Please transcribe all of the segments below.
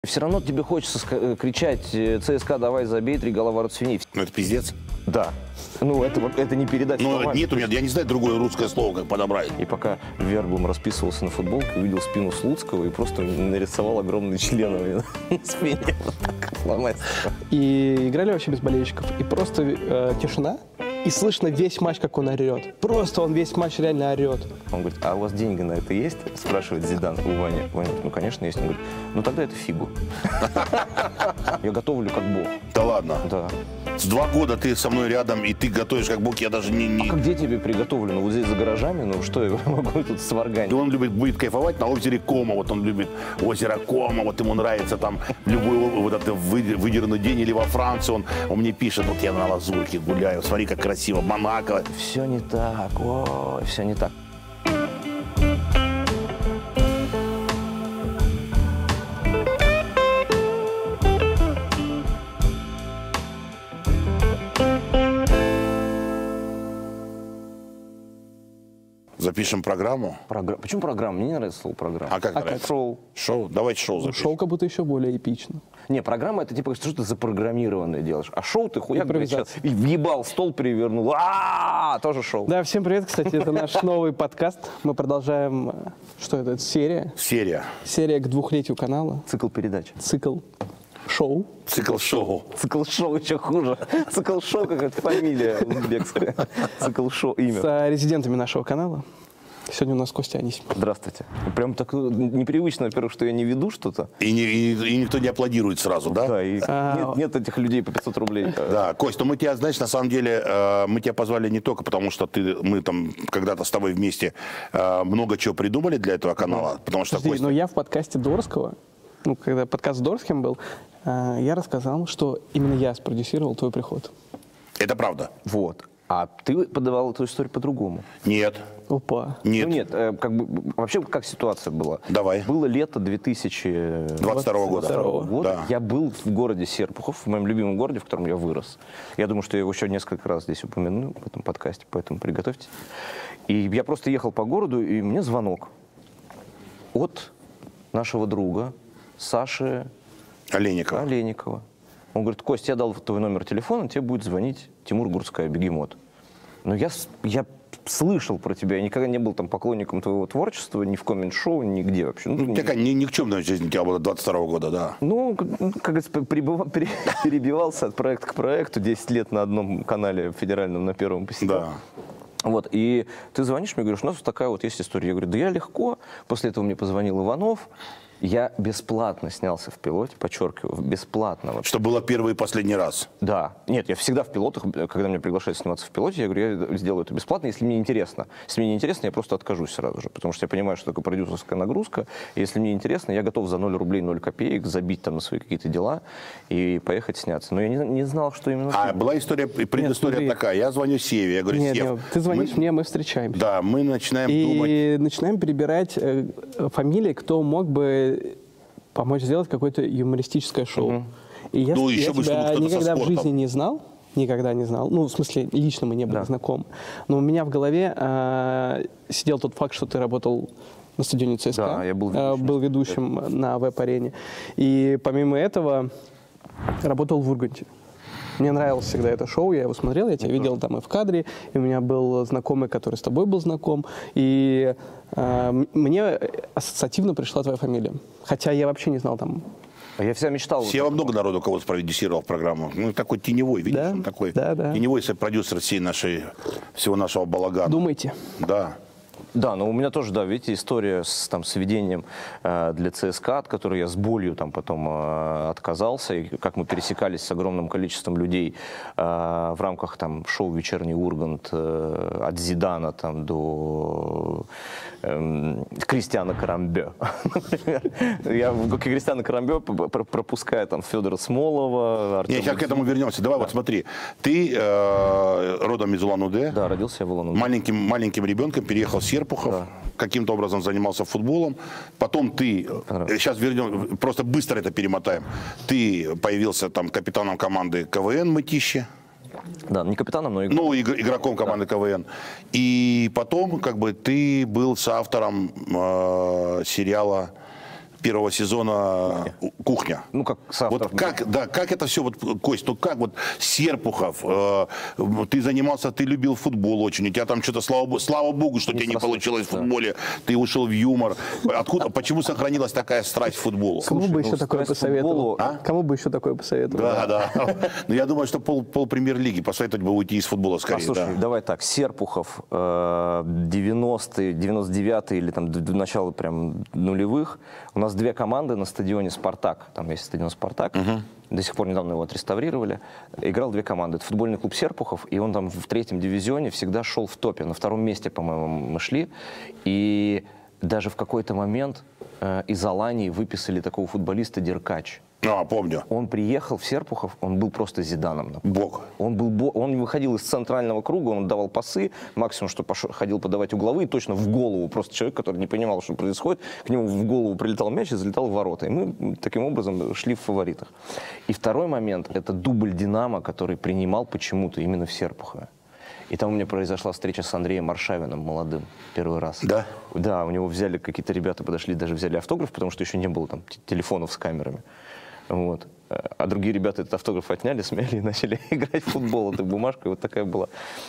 Все равно тебе хочется кричать «ЦСКА, давай забей, 3 гола ворот свиней». Ну, это пиздец. Да. Ну, это не передать словами. Ну, нет у меня, я не знаю другое русское слово, как подобрать. И пока Верблум расписывался на футболке, увидел спину Слуцкого и просто нарисовал огромный член на спине. Вот так, фломастером. И играли вообще без болельщиков. И просто тишина. И слышно весь матч, как он орет. Просто он весь матч реально орет. Он говорит: а у вас деньги на это есть? Спрашивает Зидан у Вани. Ваня говорит: ну, конечно, есть. Он говорит: ну, тогда это фигу. Я готовлю как бог. Да ладно? Да. С 2 года ты со мной рядом, и ты готовишь как бог, я даже не... А где тебе приготовлено? Вот здесь за гаражами? Ну, что я могу тут сварганить? И он будет кайфовать на озере Кома, вот он любит озеро Кома, вот ему нравится там любой вот это выдернутый день, или во Франции он мне пишет: вот я на Лазурке гуляю, смотри, как красиво, Монако. Все не так, ой, все не так. Запишем программу. Почему программа? Мне не нравится слово программа. А как нравится? Шоу. Шоу? Давайте шоу запишем. Шоу как будто еще более эпично. Не, программа — это типа, что ты запрограммированное делаешь. А шоу ты хуяк, блядь, сейчас Импровизация. и въебал, стол перевернул. Тоже шоу. Да, всем привет, кстати, это наш новый подкаст. Мы продолжаем, что это серия? Серия. Серия к 2-летию канала. Цикл передач. Цикл шоу. Цикл шоу. Цикл шоу еще хуже. Цикл шоу какая-то фамилия узбекская. Цикл шоу, имя. С резидентами нашего канала. Сегодня у нас Костя Анисимов. Здравствуйте. Прям так непривычно, во-первых, что я не веду что-то. И никто не аплодирует сразу, да? Да, и нет этих людей по 500 рублей. Да, Кость, ну мы тебя, знаешь, на самом деле, мы тебя позвали не только потому, что мы там когда-то с тобой вместе много чего придумали для этого канала, потому что Подожди, Костя... но я в подкасте Дорского, когда подкаст с Дорским был, я рассказал, что именно я спродюсировал твой приход. Это правда. Вот. А ты подавал эту историю по-другому. Нет. Опа. Нет. Ну нет, как бы, вообще как ситуация была? Давай. Было лето 2022 года. Да. Я был в городе Серпухов, в моем любимом городе, в котором я вырос. Я думаю, что я его еще несколько раз здесь упомяну в этом подкасте, поэтому приготовьтесь. И я просто ехал по городу, и мне звонок от нашего друга Саши Олейникова. Он говорит: Кость, я дал твой номер телефона, тебе будет звонить Тимур Гурцкая, бегемот. Но я слышал про тебя, я никогда не был там поклонником твоего творчества, ни в коммент-шоу, нигде вообще. Ну, такая никчемная жизнь у тебя была 22 года, да. Ну, как говорится, перебивался от проекта к проекту, 10 лет на одном канале федеральном, на Первом посидел. Да. Вот, и ты звонишь мне, говоришь: у нас вот такая вот есть история. Я говорю: да я легко. После этого мне позвонил Иванов. Я бесплатно снялся в пилоте, подчеркиваю, бесплатно вообще. Что было первый и последний раз. Да. Нет, я всегда в пилотах, когда меня приглашают сниматься в пилоте, я говорю: я сделаю это бесплатно, если мне интересно. Если мне не интересно, я просто откажусь сразу же, потому что я понимаю, что такое продюсерская нагрузка. И если мне интересно, я готов за 0 рублей 0 копеек забить там на свои какие-то дела и поехать сняться. Но я не знал, что именно... А была история, предыстория такая. Я звоню Севе, я говорю: Сев, ты звонишь мне, мы встречаемся. Да, мы начинаем думать. И начинаем перебирать фамилии, кто мог бы помочь сделать какое-то юмористическое шоу. И я еще бы, чтобы тебя кто-то со никогда в спортом. жизни не знал. Никогда не знал. Ну, в смысле, лично мы не были знакомы. Но у меня в голове сидел тот факт, что ты работал на стадионе ЦСКА. Да, я был ведущим на веб-арене. И помимо этого работал в Урганте. Мне нравилось всегда это шоу, я его смотрел, я тебя видел там и в кадре, и у меня был знакомый, который с тобой был знаком, и мне ассоциативно пришла твоя фамилия. Хотя я вообще не знал там... Я всегда мечтал... Сева много народу кого спродюсировал в программу. Ну, такой теневой, видишь? Да? Он такой Да. теневой продюсер всего нашего балагана. Думайте. Да. Да, но у меня тоже, да, видите, история с ведением для ЦСКА, от которой я с болью там потом отказался, и как мы пересекались с огромным количеством людей в рамках там шоу «Вечерний Ургант» от Зидана там до Кристиана Карамбе, например. Я Кристиана Карамбе пропускаю там Федора Смолова, Артема... Сейчас к этому вернемся. Давай, вот смотри. Ты родом из Улан-Удэ. Да, родился я в Улан-Удэ. Маленьким ребенком переехал в Серпухов. Да. Каким-то образом занимался футболом. Потом ты... Сейчас вернем, просто быстро это перемотаем. Ты появился там капитаном команды КВН «Мытищи». Да, не капитаном, но игроком. Ну, игроком команды КВН. И потом, как бы, ты был соавтором сериала первого сезона «Кухня». Ну, как соавтор. Вот как это все, вот, Кость, ну как вот Серпухов, ты занимался, ты любил футбол очень, у тебя там что-то, слава богу, что у тебя не получилось в футболе, ты ушел в юмор. Откуда, почему сохранилась такая страсть к футболу? Кому бы еще такое посоветовал? Кому бы еще такое посоветовал? Да. Но я думаю, что пол премьер-лиги посоветовать бы уйти из футбола скорее. Послушай, давай так, Серпухов, 90-е, 99-е или там до начала прям нулевых, у нас две команды на стадионе «Спартак», там есть стадион «Спартак», до сих пор недавно его отреставрировали, играл две команды. Это футбольный клуб Серпухов, и он там в 3-м дивизионе всегда шел в топе. На 2-м месте, по-моему, мы шли, и даже в какой-то момент из Алании выписали такого футболиста Деркач. Помню. Он приехал в Серпухов, он был просто Зиданом. Бог. Он выходил из центрального круга, он давал пасы, максимум, что ходил подавать угловые, точно в голову. Просто человек, который не понимал, что происходит, к нему в голову прилетал мяч и залетал в ворота. И мы таким образом шли в фаворитах. И второй момент, это дубль «Динамо», который принимал почему-то именно в Серпухове. И там у меня произошла встреча с Андреем Маршавиным, молодым, первый раз. Да? Да, у него взяли, какие-то ребята подошли, даже взяли автограф, потому что еще не было там телефонов с камерами. Вот. А другие ребята этот автограф отняли, смяли и начали играть в футбол этой бумажкой. Вот такая была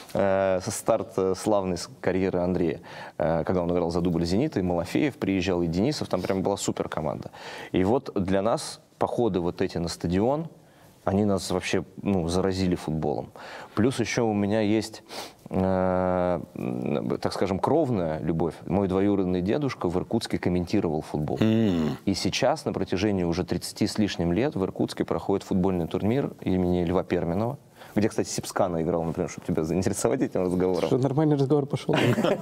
старт славной карьеры Андрея. Когда он играл за дубль «Зенита», и Малафеев приезжал, и Денисов, там прям была супер команда. И вот для нас походы вот эти на стадион, они нас вообще заразили футболом. Плюс еще у меня есть, так скажем, кровная любовь. Мой двоюродный дедушка в Иркутске комментировал футбол. И сейчас, на протяжении уже 30 с лишним лет, в Иркутске проходит футбольный турнир имени Льва Перминова, где, кстати, Сипскана играл, например, чтобы тебя заинтересовать этим разговором. Что, нормальный разговор пошел.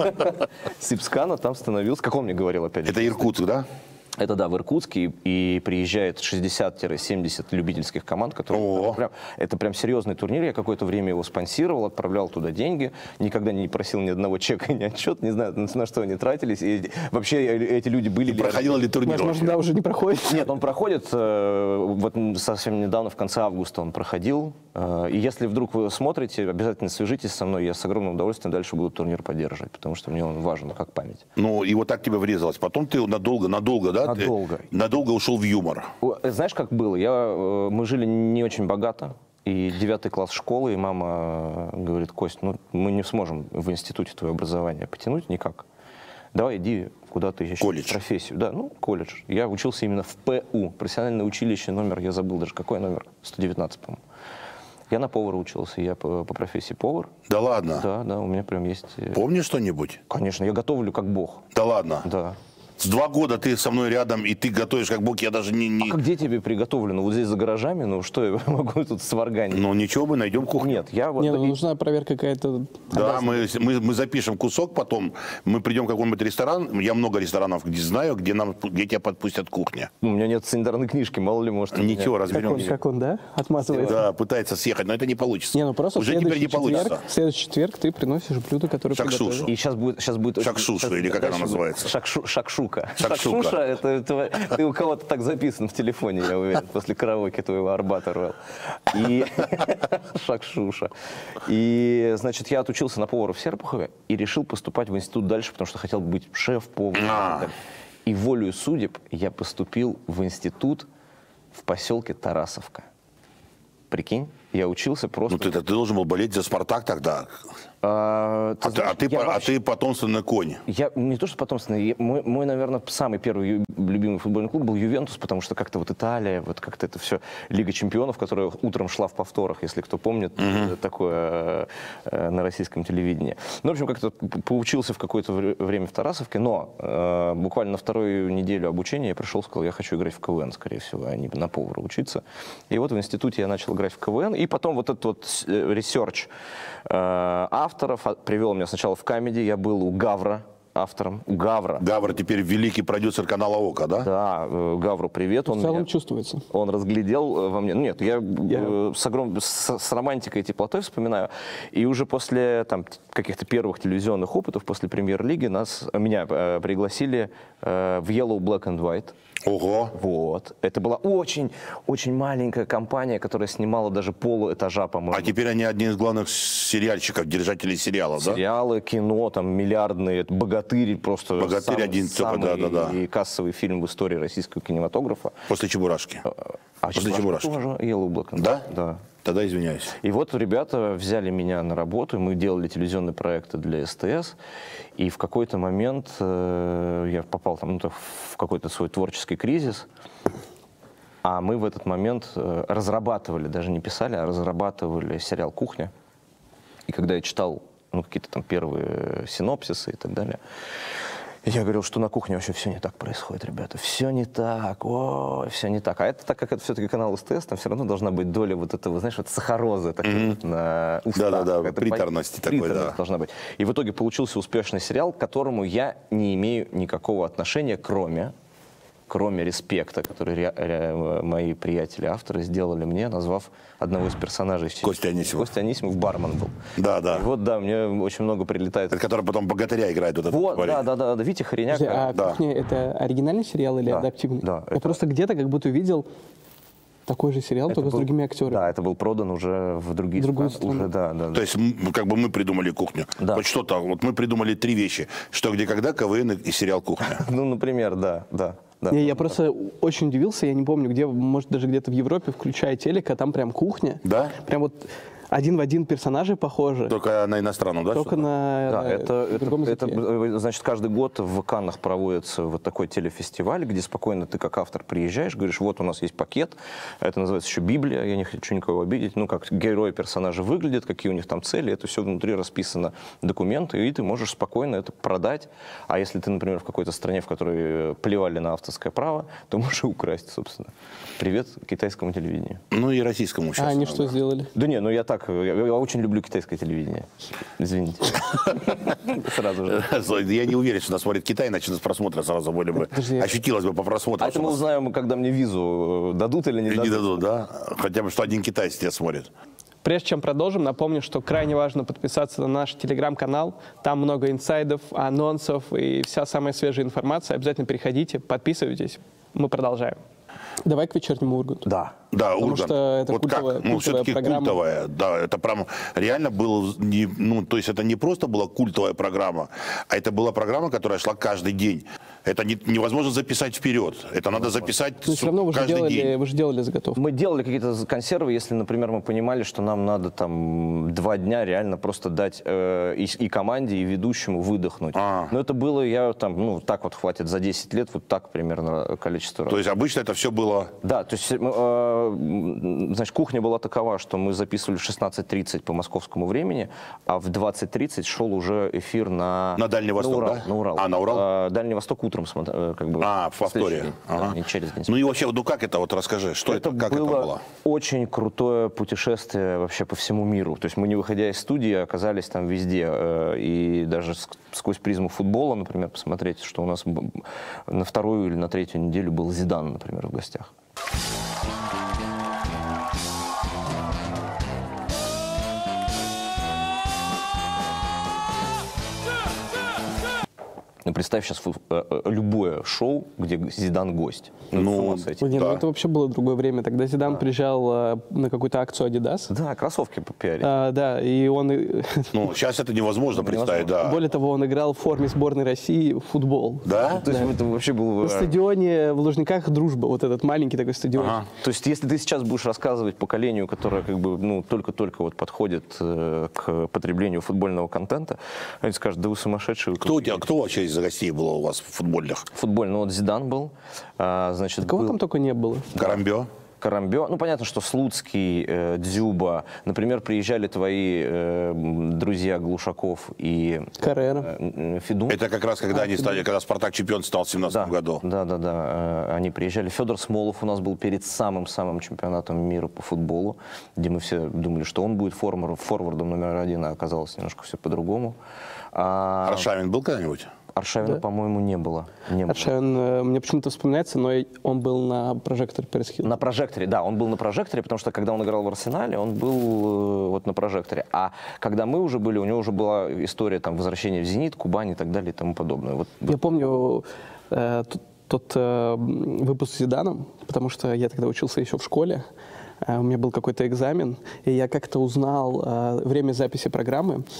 Сипскана там становился, как он мне говорил, опять же. Это Иркутск, да? Это да, в Иркутске, и приезжает 60-70 любительских команд, которые... Это прям серьезный турнир, я какое-то время его спонсировал, отправлял туда деньги, никогда не просил ни одного чека, ни отчет, не знаю, на что они тратились, и вообще эти люди были... Проходил ли турнир? Возможно, да, уже не проходит. Нет, он проходит, вот совсем недавно, в конце августа он проходил, и если вдруг вы смотрите, обязательно свяжитесь со мной, я с огромным удовольствием дальше буду турнир поддерживать, потому что мне он важен как память. Ну, и вот так тебе врезалось, потом ты надолго, да? Надолго ушел в юмор. Знаешь, как было? Мы жили не очень богато, и 9-й класс школы, и мама говорит: Кость, мы не сможем в институте твое образование потянуть никак. Давай иди куда-то еще. Колледж. Профессию. Да, колледж. Я учился именно в ПУ, профессиональное училище, номер, я забыл даже какой номер, 119, по-моему. Я на повара учился, я по профессии повар. Да ладно? Да, у меня прям есть... Помнишь что-нибудь? Конечно, я готовлю как бог. Да ладно? Да. С 2 года ты со мной рядом, и ты готовишь как бог, я даже не... А где тебе приготовлено? Вот здесь за гаражами? Что я могу тут сварганить? Ничего, мы найдем кухню. Нет, я вот... нужна проверка какая-то. Да, мы запишем кусок потом, мы придем в какой-нибудь ресторан, я много ресторанов где знаю, где тебя подпустят кухня. У меня нет санитарной книжки, мало ли, может... Ничего, разберемся. Как он, да? Отмазывается. Да, пытается съехать, но это не получится. Просто уже теперь не получится. В следующий четверг ты приносишь блюдо, которое Шакшушу. И сейчас будет... Шакшуша, или как она называется? Шакшука. Шакшука. Ты у кого-то так записан в телефоне, я уверен, после караоке твоего Арбата Роял. И Шакшуша. И, значит, я отучился на повара в Серпухове и решил поступать в институт дальше, потому что хотел быть шеф-поваром. И волею судеб я поступил в институт в поселке Тарасовка. Прикинь, я учился просто... Ты должен был болеть за «Спартак» тогда. Ты потомственный конь. Я не то, что потомственный. Мой, наверное, самый первый любимый футбольный клуб был «Ювентус», потому что как-то вот Италия, вот как-то это все Лига чемпионов, которая утром шла в повторах, если кто помнит, такое на российском телевидении. В общем, как-то поучился в какое-то время в Тарасовке, но буквально на 2-ю неделю обучения я пришел, сказал, я хочу играть в КВН, скорее всего, а не на повара учиться. И вот в институте я начал играть в КВН, и потом вот этот вот ресерч авторов привел меня сначала в Камеди, я был у Гавра автором, у Гавра. Гавр теперь великий продюсер канала ОКО, да? Да, Гавру привет. В целом чувствуется. Он разглядел во мне. Нет, я с романтикой и теплотой вспоминаю. И уже после каких-то первых телевизионных опытов, после премьер-лиги, меня пригласили в Yellow, Black and White. Ого! Вот. Это была очень маленькая компания, которая снимала даже полуэтажа, по-моему. А теперь они одни из главных сериальщиков, держателей сериалов, да? Сериалы, кино, там, миллиардные, «Богатырь», «Богатырь» просто «Богатырь» один, самый кассовый фильм в истории российского кинематографа. После «Чебурашки». После «Чебурашки». Тоже «Yellow Black. Да? Да. Тогда извиняюсь. И вот ребята взяли меня на работу, мы делали телевизионные проекты для СТС, и в какой-то момент я попал там, в какой-то свой творческий кризис, а мы в этот момент разрабатывали, даже не писали, а разрабатывали сериал «Кухня». И когда я читал какие-то там первые синопсисы и так далее, я говорил, что на кухне вообще все не так происходит, ребята. Все не так, все не так. А это, так как это все-таки канал СТС, там все равно должна быть доля вот этого, знаешь, вот сахарозы такой на устах. Да-да-да, приторности такой, да. Должна быть. И в итоге получился успешный сериал, к которому я не имею никакого отношения, кроме респекта, который мои приятели-авторы сделали мне, назвав одного из персонажей в Костя Анисимов. Костя Анисимов бармен был. Да, да. И вот, да, мне очень много прилетает. Это который потом «Богатыря» играет. Вот, да, Витя Хореняк. А «Кухня» — это оригинальный сериал или адаптивный? Да. Я просто где-то как будто видел такой же сериал, только с другими актерами. Да, это был продан уже в другую страну. То есть как бы мы придумали «Кухню». Да. Вот что-то, вот мы придумали 3 вещи. «Что, где, когда», КВН и сериал «Кухня». Ну, например, да. Я просто очень удивился, я не помню, где, может, даже где-то в Европе, включая телек, а там прям кухня. Да? Прям вот один в один персонажи похожи. Только на иностранном, да? Только на другом языке. Это, значит, каждый год в Каннах проводится вот такой телефестиваль, где спокойно ты как автор приезжаешь, говоришь, вот у нас есть пакет, это называется еще Библия, я не хочу никого обидеть, как герои, персонажи выглядят, какие у них там цели, это все внутри расписано документы, и ты можешь спокойно это продать. А если ты, например, в какой-то стране, в которой плевали на авторское право, то можешь и украсть, собственно. Привет китайскому телевидению. Ну и российскому сейчас. А они что сделали? Да не, я так, я очень люблю китайское телевидение. Извините. Сразу же. Я не уверен, что нас смотрит Китай, иначе нас просмотра сразу были бы, ощутилось бы по просмотру. А это мы узнаем, когда мне визу дадут или не дадут. Не дадут, да? Хотя бы, что один китаец тебя смотрит. Прежде чем продолжим, напомню, что крайне важно подписаться на наш телеграм-канал. Там много инсайдов, анонсов и вся самая свежая информация. Обязательно переходите, подписывайтесь. Мы продолжаем. Давай к вечернему Урганту. Да, Потому Ургант. что это вот культовая, как? Все-таки программа. культовая. Да, это прям реально было, то есть это не просто была культовая программа, а это была программа, которая шла каждый день. Это невозможно записать вперед. Это надо записать все равно вы каждый день. Вы же делали заготовку. Мы делали какие-то консервы, если, например, мы понимали, что нам надо там 2 дня реально просто дать и команде, и ведущему выдохнуть. Но это было, так вот хватит за 10 лет, вот так примерно количество раз. То есть обычно это все было... Да, то есть, значит, кухня была такова, что мы записывали в 16:30 по московскому времени, а в 20:30 шел уже эфир на Дальний Восток, Урал, да? На Урал. На Урал? Дальний Восток утром, как бы. В повторе. День, не через день. Ну и вообще, как это, вот расскажи, что это, как это было? Очень крутое путешествие вообще по всему миру. То есть мы, не выходя из студии, оказались там везде. И даже сквозь призму футбола, например, посмотреть, что у нас на 2-ю или на 3-ю неделю был Зидан, например, в гостях. Ну, представь сейчас любое шоу, где Зидан гость. Это вообще было другое время. Тогда Зидан приезжал на какую-то акцию Adidas. Да, кроссовки попиарить. Да, и он... сейчас это невозможно представить, да. Более того, он играл в форме сборной России в футбол. Да? То есть это вообще было... На стадионе в Лужниках «Дружба», вот этот маленький такой стадион. То есть если ты сейчас будешь рассказывать поколению, которое как бы, только-только вот подходит к потреблению футбольного контента, они скажут, да вы сумасшедшие. Кто вообще из гостей было у вас в футбольных? Футбольный, вот Зидан был. Значит, кого там только не было? Карамбё. Ну, понятно, что Слуцкий, Дзюба. Например, приезжали твои друзья Глушаков и Федун. Это как раз, когда они стали, когда «Спартак» чемпион стал в 2017 году. Да. Они приезжали. Федор Смолов у нас был перед самым-самым чемпионатом мира по футболу, где мы все думали, что он будет форвардом номер 1, а оказалось немножко все по-другому. Аршавин был когда-нибудь? Аршавина, по-моему, не было. Аршавин мне почему-то вспоминается, но он был на «Прожекторе» Пэрис Хилтон. На «Прожекторе», да, он был на «Прожекторе», потому что когда он играл в «Арсенале», он был вот на «Прожекторе». А когда мы уже были, у него уже была история там возвращения в «Зенит», Кубань и так далее и тому подобное. Я помню тот выпуск с Зиданом, потому что я тогда учился еще в школе. У меня был какой-то экзамен, и я как-то узнал время записи программы.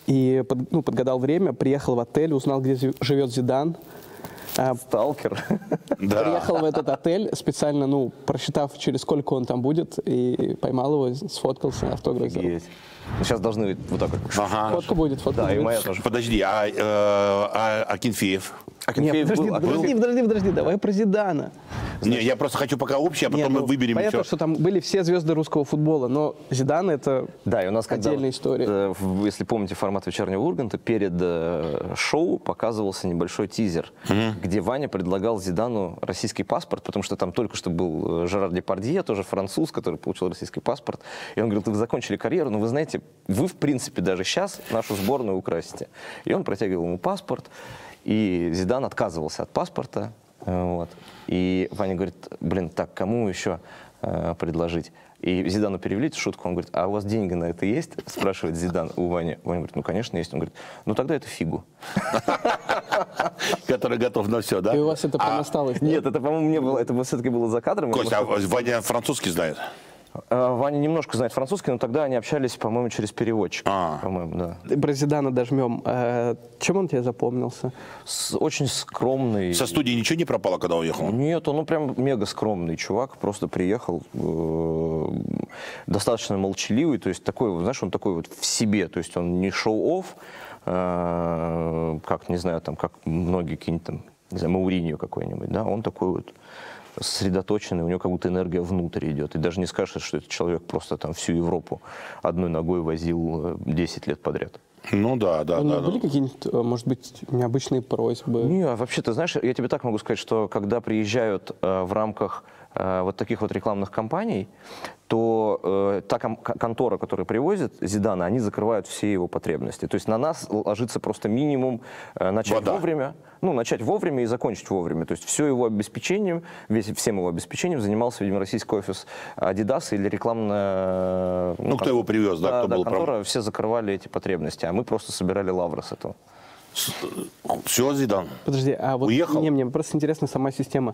И подгадал время, приехал в отель, узнал, где живет Зидан. Сталкер. Да. Приехал в этот отель, специально, просчитав, через сколько он там будет, и поймал его, сфоткался, автограф сделал. Есть. Сейчас должны вот так вот. Ага. Фотка будет, фотка Да, и будет. моя тоже. Подожди, а Акинфеев? Нет, подожди, давай про Зидана. Не, я просто хочу пока общее, а потом мы выберем Понятно, еще. что там были все звезды русского футбола, но Зидан — это Да, и у нас отдельная история. Если помните формат «Вечернего Урганта», перед шоу показывался небольшой тизер, где Ваня предлагал Зидану российский паспорт, потому что там только что был Жерар Депардье, тоже француз, который получил российский паспорт. И он говорил: вы закончили карьеру, но вы знаете, вы в принципе даже сейчас нашу сборную украсите. И он протягивал ему паспорт, и Зидан отказывался от паспорта. Вот. И Ваня говорит: блин, так, кому еще предложить? И Зидану перевели эту шутку, он говорит: а у вас деньги на это есть? Спрашивает Зидан у Вани. Ваня говорит: ну, конечно, есть. Он говорит: ну, тогда это фигу. Который готов на все, да? И у вас это прям осталось? Да? Нет, это, по-моему, не было, это все-таки было за кадром. Костя, а Ваня французский знает? Ваня немножко знает французский, но тогда они общались, по-моему, через переводчик. По-моему, да. Про Зидана дожмем. Чем он тебе запомнился? Очень скромный. Со студии ничего не пропало, когда уехал? Нет, он прям мега скромный чувак, просто приехал, достаточно молчаливый, то есть такой, знаешь, он такой вот в себе, то есть он не шоу-офф, как, не знаю, там, как многие какие-нибудь там, не знаю, Мауриньо какой-нибудь, да, он такой вот сосредоточенный, у него как будто энергия внутрь идет. И даже не скажешь, что этот человек просто там всю Европу одной ногой возил 10 лет подряд. Ну да. У него были какие-нибудь, может быть, необычные просьбы? Не, вообще, ты знаешь, я тебе так могу сказать, что когда приезжают в рамках вот таких вот рекламных кампаний, то та контора, которая привозит Зидана, они закрывают все его потребности. То есть на нас ложится просто минимум начать вовремя и закончить вовремя. То есть все его обеспечением, всем его обеспечением занимался, видимо, российский офис Adidas или рекламная... кто его привез, да, кто был контора, все закрывали эти потребности, а мы просто собирали лавры с этого. Все, Зидан. Подожди, а вот уехал? Мне просто интересна сама система.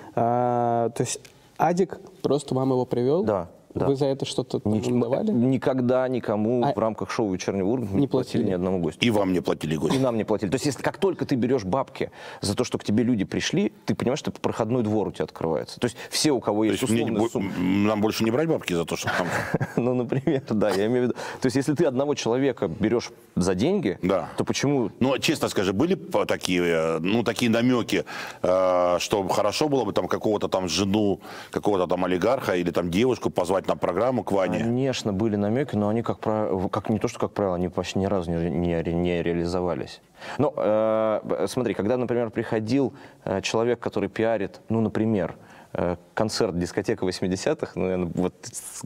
То есть Адик просто вам его привел? Да. Вы за это что-то давали? Никогда никому в рамках шоу «Вечернего Урганта» не платили ни одному гостю. И вам не платили гости? И нам не платили. То есть, если как только ты берешь бабки за то, что к тебе люди пришли, ты понимаешь, что проходной двор у тебя открывается. То есть, все, у кого есть условная сумма... Нам больше не брать бабки за то, что там... Ну, например, да, я имею в виду... То есть, если ты одного человека берешь за деньги, то почему... Ну, честно скажи, были такие намеки, что хорошо было бы там какого-то там жену, какого-то там олигарха или там девушку позвать на программу к Ване? Конечно, были намеки, но они, как не то, что как правило, они почти ни разу не реализовались. Ну, смотри, когда, например, приходил человек, который пиарит, например, концерт «Дискотека 80-х», я вот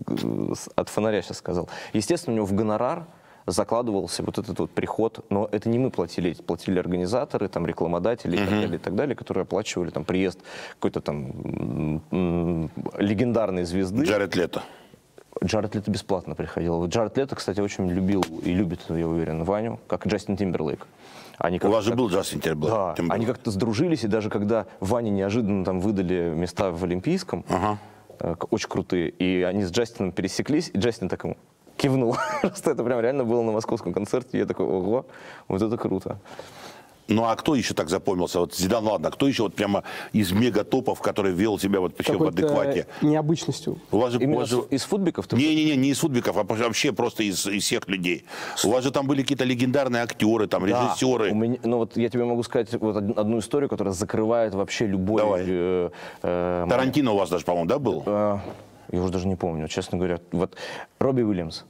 от фонаря сейчас сказал, естественно, у него в гонорар закладывался вот этот вот приход, но это не мы платили организаторы, там, рекламодатели и так далее, которые оплачивали там приезд какой-то там легендарной звезды. Джаред Лето. Джаред Лето бесплатно приходил. Вот Джаред Лето, кстати, очень любил и любит, я уверен, Ваню, как Джастин Тимберлейк. У вас же был Джастин Тимберлейк. Да, они как-то сдружились, и даже когда Ване неожиданно там выдали места в Олимпийском, очень крутые, и они с Джастином пересеклись, и Джастин так ему кивнул. Просто это прям реально было на московском концерте, и я такой: ого, вот это круто. Ну а кто еще так запомнился? Вот Зидан, ладно, кто еще вот прямо из мегатопов, который вел себя вот еще в адеквате? Необычностью. У вас же, из футбиков? Не из футбиков, а вообще просто из всех людей. У вас же там были какие-то легендарные актеры, там, режиссеры. Ну вот я тебе могу сказать вот одну историю, которая закрывает вообще любой... Давай. Тарантино у вас даже, по-моему, да, был? Я уже даже не помню, честно говоря. Вот Робби Уильямс.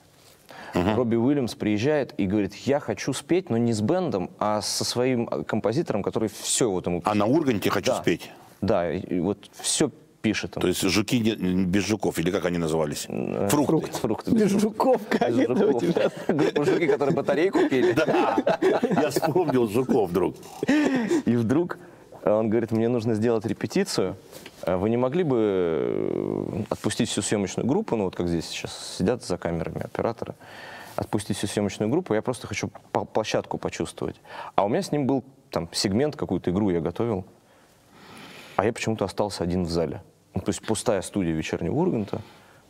Робби Уильямс приезжает и говорит: я хочу спеть, но не с бэндом, а со своим композитором, который все вот ему... А на Урганте хочу спеть? Да, и вот все пишет. То есть жуки без жуков, или как они назывались? Фрукты. Без жуков, как это у тебя? Группа «Жуки», которые батарейку пели. Да, я вспомнил жуков вдруг. И вдруг он говорит: мне нужно сделать репетицию. Вы не могли бы отпустить всю съемочную группу, ну вот как здесь сейчас сидят за камерами операторы, отпустить всю съемочную группу, я просто хочу площадку почувствовать. А у меня с ним был там сегмент, какую-то игру я готовил, а я почему-то остался один в зале. Ну, то есть пустая студия «Вечернего Урганта»,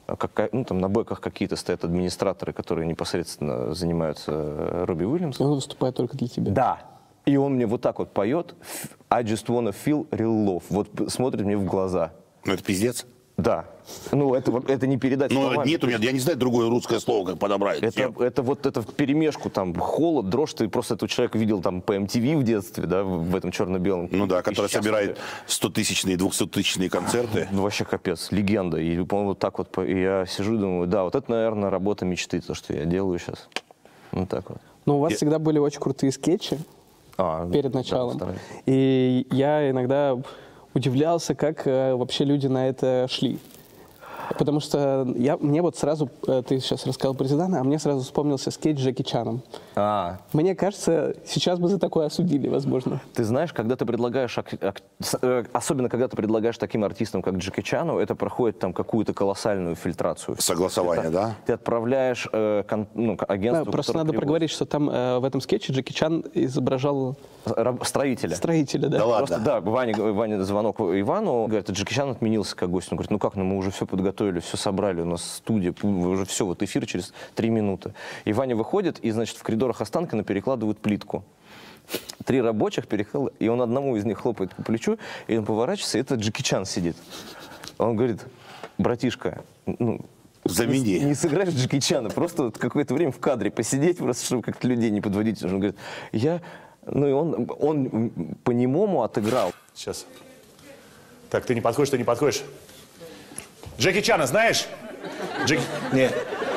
ну, там на бэках какие-то стоят администраторы, которые непосредственно занимаются Робби Уильямсом. Он выступает только для тебя. Да. И он мне вот так вот поет «I just wanna feel real love». Вот смотрит мне в глаза. Ну, это пиздец. Да. Ну, это не передать словами. Ну, нет у меня, я не знаю другое русское слово, как подобрать. Это в перемешку, там, холод, дрожь. Ты просто этого человека видел там по MTV в детстве, да, в этом черно-белом. Ну да, который собирает 100-тысячные, 200-тысячные концерты. Ну, вообще капец, легенда. И, по-моему, вот так вот, и я сижу и думаю, да, вот это, наверное, работа мечты, то, что я делаю сейчас. Вот так вот. Но у вас всегда были очень крутые скетчи перед началом. Да, и я иногда удивлялся, как вообще люди на это шли. Потому что мне вот сразу, ты сейчас рассказал про Зидана, а мне сразу вспомнился скетч с Джеки Чаном. Мне кажется, сейчас бы за такое осудили, возможно. Ты знаешь, когда ты предлагаешь, особенно когда ты предлагаешь таким артистам, как Джеки Чану, это проходит там какую-то колоссальную фильтрацию. Согласование, да? Ты отправляешь агентству... Да, просто надо проговорить, что там в этом скетче Джеки Чан изображал... Строителя. Строителя, да. Да Просто, ладно? да, Ваня звонок Ивану, говорит, Джеки Чан отменился как гость. Он говорит, ну как, ну мы уже все подготовили, все собрали, у нас студия, уже все, вот эфир через 3 минуты. И Ваня выходит, и, значит, в коридорах Останкино перекладывают плитку. 3 рабочих перекладывают, и он одному из них хлопает по плечу, и он поворачивается, и это Джеки Чан сидит. Он говорит, братишка, ну... Замени. Не сыграешь Джеки Чана, просто вот какое-то время в кадре посидеть, просто чтобы как-то людей не подводить. Он говорит, ну и он по-немому отыграл. Сейчас. Так, ты не подходишь. Джеки Чана знаешь? Нет.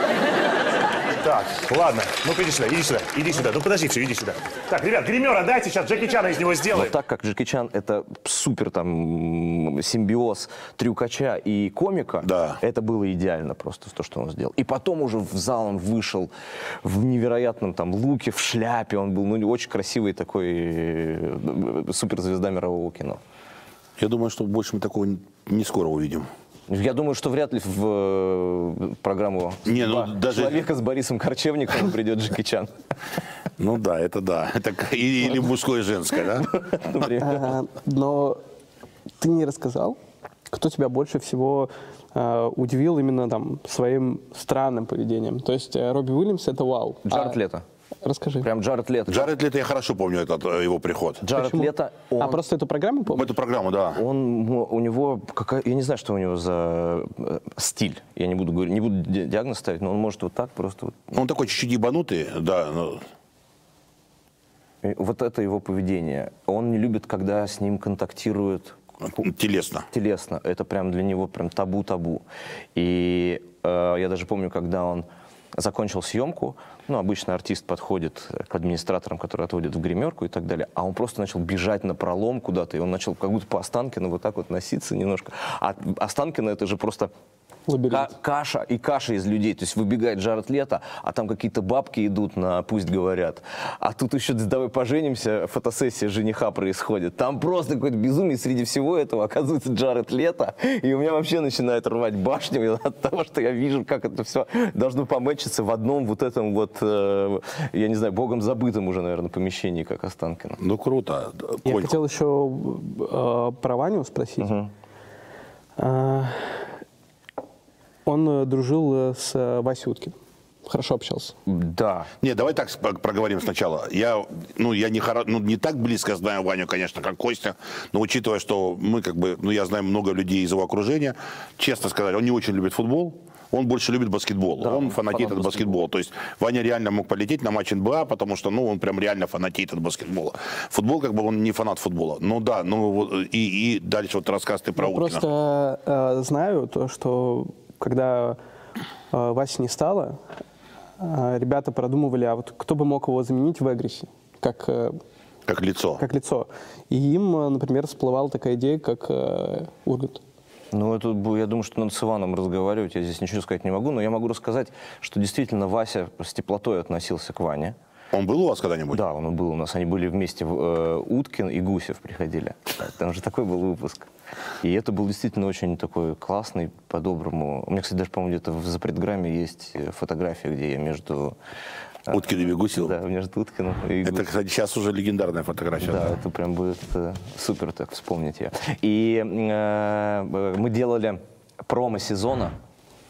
Так, ладно. Ну-ка иди сюда. Ну подожди, иди сюда. Так, ребят, гример отдайте, сейчас Джеки Чана из него сделаем. Но так как Джеки Чан это супер там симбиоз трюкача и комика, да. Это было идеально просто то, что он сделал. И потом уже в зал он вышел в невероятном там луке, в шляпе. Он был очень красивый такой суперзвезда мирового кино. Я думаю, что больше мы такого не скоро увидим. Я думаю, что вряд ли в программу «Человека с Борисом Корчевниковым» придет Джеки Чан. Ну да. Это или мужское и женское, да? Но ты не рассказал, кто тебя больше всего удивил именно там своим странным поведением. То есть Робби Уильямс — это вау. Джаред Лето. Расскажи. Прям Джаред Лето. Джаред Лето, я хорошо помню его приход. Джаред Лето, просто эту программу помнишь? Эту программу, да. У него я не знаю, что у него за стиль. Я не буду диагноз ставить, но он может вот так просто. Вот. Он такой чуть-чуть ебанутый, да. Но... Вот это его поведение. Он не любит, когда с ним контактируют телесно. Телесно. Это прям для него прям табу-табу. И я даже помню, когда он закончил съемку, ну, обычно артист подходит к администраторам, которые отводят в гримерку и так далее, а он просто начал бежать напролом куда-то, и он начал как будто по Останкино вот так вот носиться немножко. А Останкино — это же просто каша из людей. То есть выбегает Джаред Лето, а там какие-то бабки идут на «Пусть говорят». А тут еще «Давай поженимся», фотосессия жениха происходит. Там просто какое-то безумие. Среди всего этого оказывается Джаред Лето. И у меня вообще начинает рвать башню от того, что я вижу, как это все должно помэчиться в одном вот этом вот, я не знаю, богом забытом уже, наверное, помещении, как Останкино. Ну, круто. Я хотел еще про Ваню спросить. Он дружил с Васей Уткиным. Хорошо общался. Да. Не, давай так проговорим сначала. Я не так близко знаю Ваню, конечно, как Костя, но учитывая, что мы я знаю много людей из его окружения, честно сказать, он не очень любит футбол. Он больше любит баскетбол. Да, он фанатеет от баскетбола. То есть Ваня реально мог полететь на матч НБА, потому что он прям реально фанатеет от баскетбола. Футбол, он не фанат футбола. Ну да, и дальше вот рассказ ты про Уткина. Просто знаю то, что когда Васи не стало, ребята продумывали, а вот кто бы мог его заменить в Эгрисе, как лицо. Как лицо. И им, например, всплывала такая идея, как Ургант. Ну, это, я думаю, что надо с Иваном разговаривать, я здесь ничего сказать не могу, но я могу рассказать, что действительно Вася с теплотой относился к Ване. Он был у вас когда-нибудь? Да, он был у нас. Они были вместе, Уткин и Гусев приходили. Там же такой был выпуск. И это был действительно очень такой классный, по-доброму. У меня, кстати, даже, по-моему, где-то в запретграмме есть фотография, где я между... Уткиным и Гусевым? Да, между Уткиным и Гусевым. Это, кстати, сейчас уже легендарная фотография. Да, это прям будет супер так вспомнить ее. И мы делали промо-сезона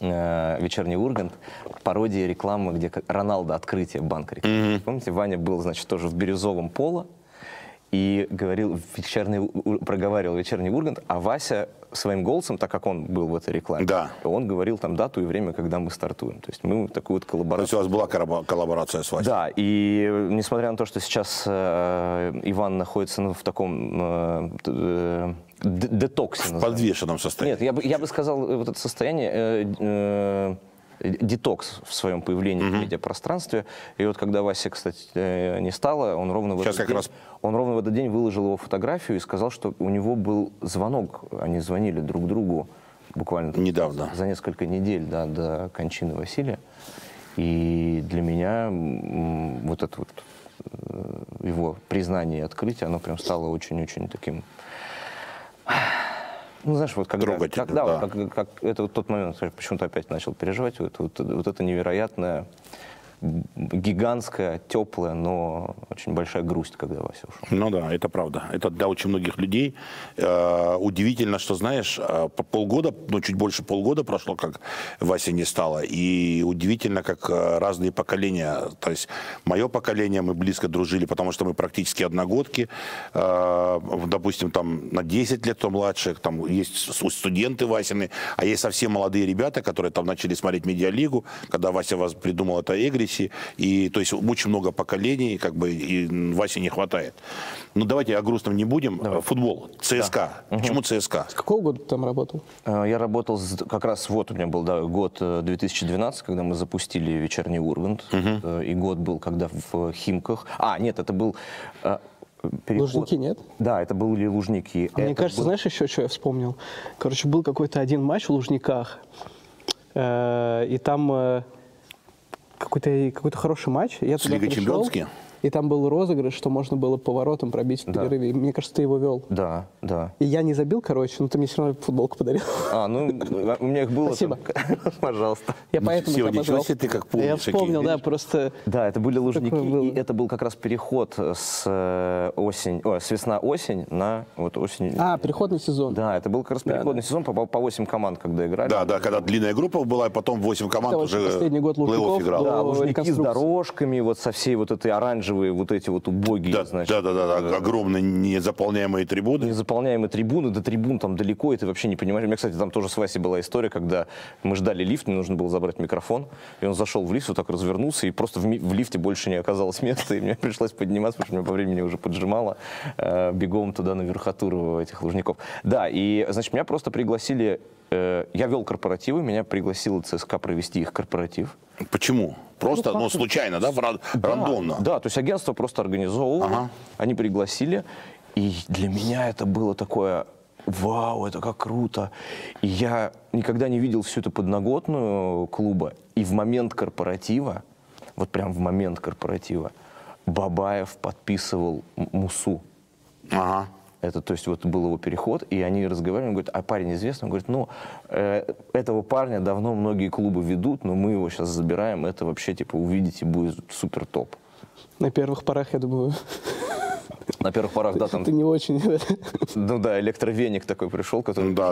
«Вечерний Ургант», пародия рекламы, где Роналдо открытие банка. Помните, Ваня был, значит, тоже в бирюзовом поло и проговаривал «Вечерний Ургант», а Вася своим голосом, так как он был в этой рекламе, он говорил там дату и время, когда мы стартуем. То есть мы такую вот коллаборацию... То есть у вас была коллаборация с Васей? Да, и несмотря на то, что сейчас Иван находится в таком детоксе. В подвешенном состоянии. Нет, я бы сказал, вот это состояние... детокс в своем появлении в медиапространстве. И вот когда Вася, кстати, не стало, он ровно в этот день выложил его фотографию и сказал, что у него был звонок. Они звонили друг другу буквально недавно, за несколько недель до кончины Василия. И для меня вот это вот его признание и открытие, оно прям стало очень-очень таким... Ну, знаешь, вот когда как это вот тот момент, почему-то опять начал переживать, вот это невероятное, гигантская, теплая, но очень большая грусть, когда Вася ушел. Ну да, это правда. Это для очень многих людей. Удивительно, что, знаешь, полгода, ну чуть больше полгода прошло, как Вася не стало. И удивительно, как разные поколения. То есть мое поколение, мы близко дружили, потому что мы практически одногодки. Допустим, там на 10 лет, кто младше, там есть студенты Васины, а есть совсем молодые ребята, которые там начали смотреть медиалигу, когда Вася придумал это Эгрис. И то есть очень много поколений, как бы, и Васе не хватает. Ну давайте о грустном не будем. Давай. Футбол, ЦСКА. Да. Почему ЦСКА? С какого года ты там работал? Я работал как раз, вот у меня был год 2012, когда мы запустили «Вечерний Ургант». И год был, когда в Химках. Нет, это был... Лужники, нет? Да, это были Лужники. Мне кажется, знаешь, еще что я вспомнил? Короче, был какой-то один матч в Лужниках, и там... Какой-то хороший матч. Я туда пришел, и там был розыгрыш, что можно было поворотом пробить в перерыве. Мне кажется, ты его вел. Да, да. И я не забил, короче, но ты мне все равно футболку подарил. У меня их было. Спасибо. Пожалуйста. Я поэтому тебя позвал. Ты как помнишь. Я вспомнил, да, просто... Да, это были Лужники, и это был как раз переход с весна-осень на вот осень. Переходный сезон. Да, это был как раз переходный сезон по 8 команд, когда играли. Да, когда длинная группа была, и потом 8 команд уже последний год Лужников играл. Да, Лужники с дорожками, вот со всей вот этой оранжевой, вот эти вот убогие, значит. Да, огромные незаполняемые трибуны. Незаполняемые трибуны, до трибун там далеко, и ты вообще не понимаешь. У меня, кстати, там тоже с Васей была история, когда мы ждали лифт, мне нужно было забрать микрофон, и он зашел в лифт, вот так развернулся, и просто в лифте больше не оказалось места, и мне пришлось подниматься, потому что меня по времени уже поджимало, бегом туда на верхотуру этих Лужников. Да, и, значит, меня просто пригласили, я вел корпоративы, меня пригласила ЦСКА провести их корпоратив. Почему? Просто, случайно, да, рандомно? Да, то есть агентство просто организовывало, они пригласили, и для меня это было такое, вау, это как круто. И я никогда не видел всю эту подноготную клуба, и в момент корпоратива, вот прям в момент корпоратива, Бабаев подписывал Мусу. Это, то есть, вот был его переход, и они разговаривали, он говорит, а парень известный? Он говорит, этого парня давно многие клубы ведут, но мы его сейчас забираем, это вообще, типа, увидите, будет супер топ. На первых порах, я думаю... На первых порах, да, там... Ты не очень... Ну да, электровеник такой пришел, который... Да.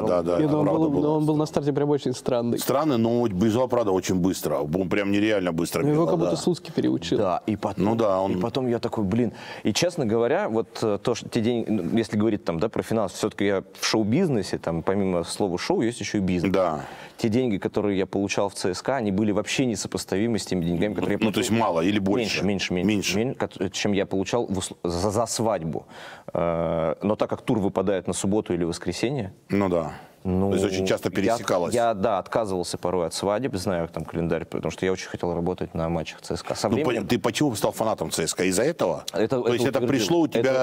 Он был на старте прям очень странный. Странный, но бежал, правда, очень быстро. Он прям нереально быстро бежал. Его как будто Слуцкий переучил. Да, и потом, и потом я такой, блин... И, честно говоря, вот то, что те деньги... Если говорить там, да, про финанс, все-таки я в шоу-бизнесе, там, помимо слова шоу, есть еще и бизнес. Да. Те деньги, которые я получал в ЦСКА, они были вообще несопоставимы с теми деньгами, которые я получал. То есть мало или больше? Меньше, чем я получал за свадьбу. Но так как тур выпадает на субботу или воскресенье... То есть очень часто пересекалось. Я отказывался порой от свадеб, знаю там календарь, потому что я очень хотел работать на матчах ЦСКА. Со временем... Ты почему стал фанатом ЦСКА? Из-за этого? То есть это пришло у тебя...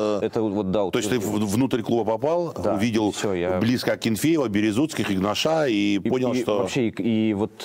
То есть ты внутрь клуба попал, увидел близко Акинфеева, Березутских, Игнаша и понял, что... Вообще, и вот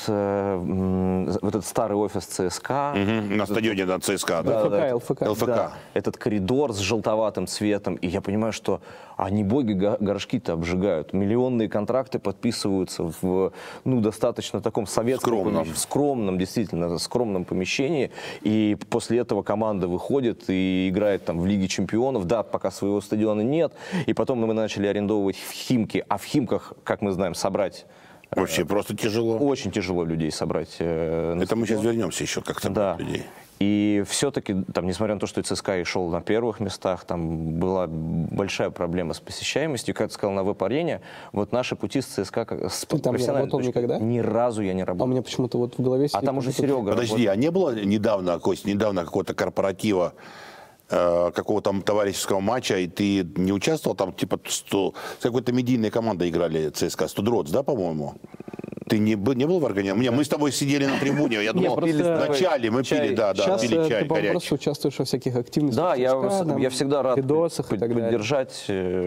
этот старый офис ЦСКА... На стадионе ЦСКА, да? ЛФК. Да, этот коридор с желтоватым цветом, и я понимаю, что они боги горшки-то обжигают. Миллионные контракты подписываются в достаточно таком советском, скромном, действительно, скромном помещении. И после этого команда выходит и играет там в Лиге чемпионов. Да, пока своего стадиона нет. И потом мы начали арендовывать в Химки. А в Химках, как мы знаем, собрать Вообще просто тяжело. Очень тяжело людей собрать. Это мы сейчас вернемся еще как-то да. людей. И все-таки, там, несмотря на то, что и ЦСКА и шел на первых местах, там была большая проблема с посещаемостью. Как ты сказал, на веб-арене, вот наши пути с ЦСКА, с Ты там не работал никогда? Ни разу я не А у работал. меня почему-то вот в голове сидит... А там уже Серега. Подожди, а не было недавно, Кость, какого-то корпоратива, какого-то там товарищеского матча, и ты не участвовал там, типа, с какой-то медийной командой играли ЦСКА, Студроц, да, по-моему? Ты не был в организации? Мы с тобой сидели на трибуне, я думал, вначале мы пили, да, Сейчас пили чай ты, по-моему, горячий. просто участвуешь во всяких активностях. Да, ЦСКА, я всегда рад видосах и так далее. поддержать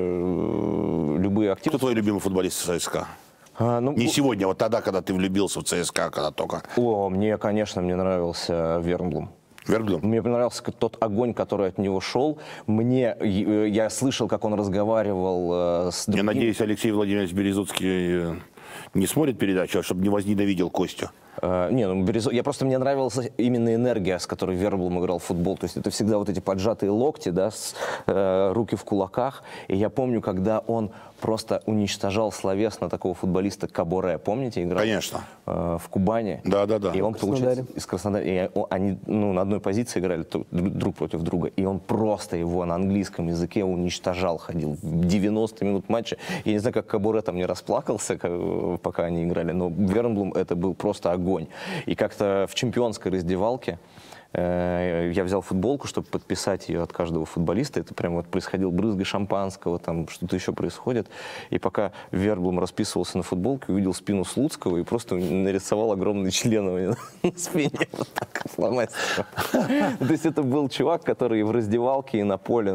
любые Кто активности. твой любимый футболист ЦСКА? Не сегодня, вот тогда, когда ты влюбился в ЦСКА, когда только. Мне нравился Вернблум. Верблюд? Мне понравился тот огонь, который от него шел. Я слышал, как он разговаривал с другим. Я надеюсь, Алексей Владимирович Березуцкий не смотрит передачу, чтобы не возненавидел Костю. Мне нравилась именно энергия, с которой Верблум играл в футбол. То есть это всегда вот эти поджатые локти, да, руки в кулаках. И я помню, когда он просто уничтожал словесно такого футболиста Каборе. Помните, играл? Конечно. В Кубани. Да. И он, получается, из Краснодара. И они на одной позиции играли друг против друга. И он просто его на английском языке уничтожал, ходил 90 минут матча. Я не знаю, как Каборе там не расплакался, пока они играли, но Вернблум это был просто огонь. И как-то в чемпионской раздевалке я взял футболку, чтобы подписать ее от каждого футболиста. Это прям вот происходило брызги шампанского, там что-то еще происходит. И пока Верблум расписывался на футболке, увидел спину Слуцкого и просто нарисовал огромный член у него на спине. Вот так, фломастером. То есть это был чувак, который и в раздевалке, и на поле,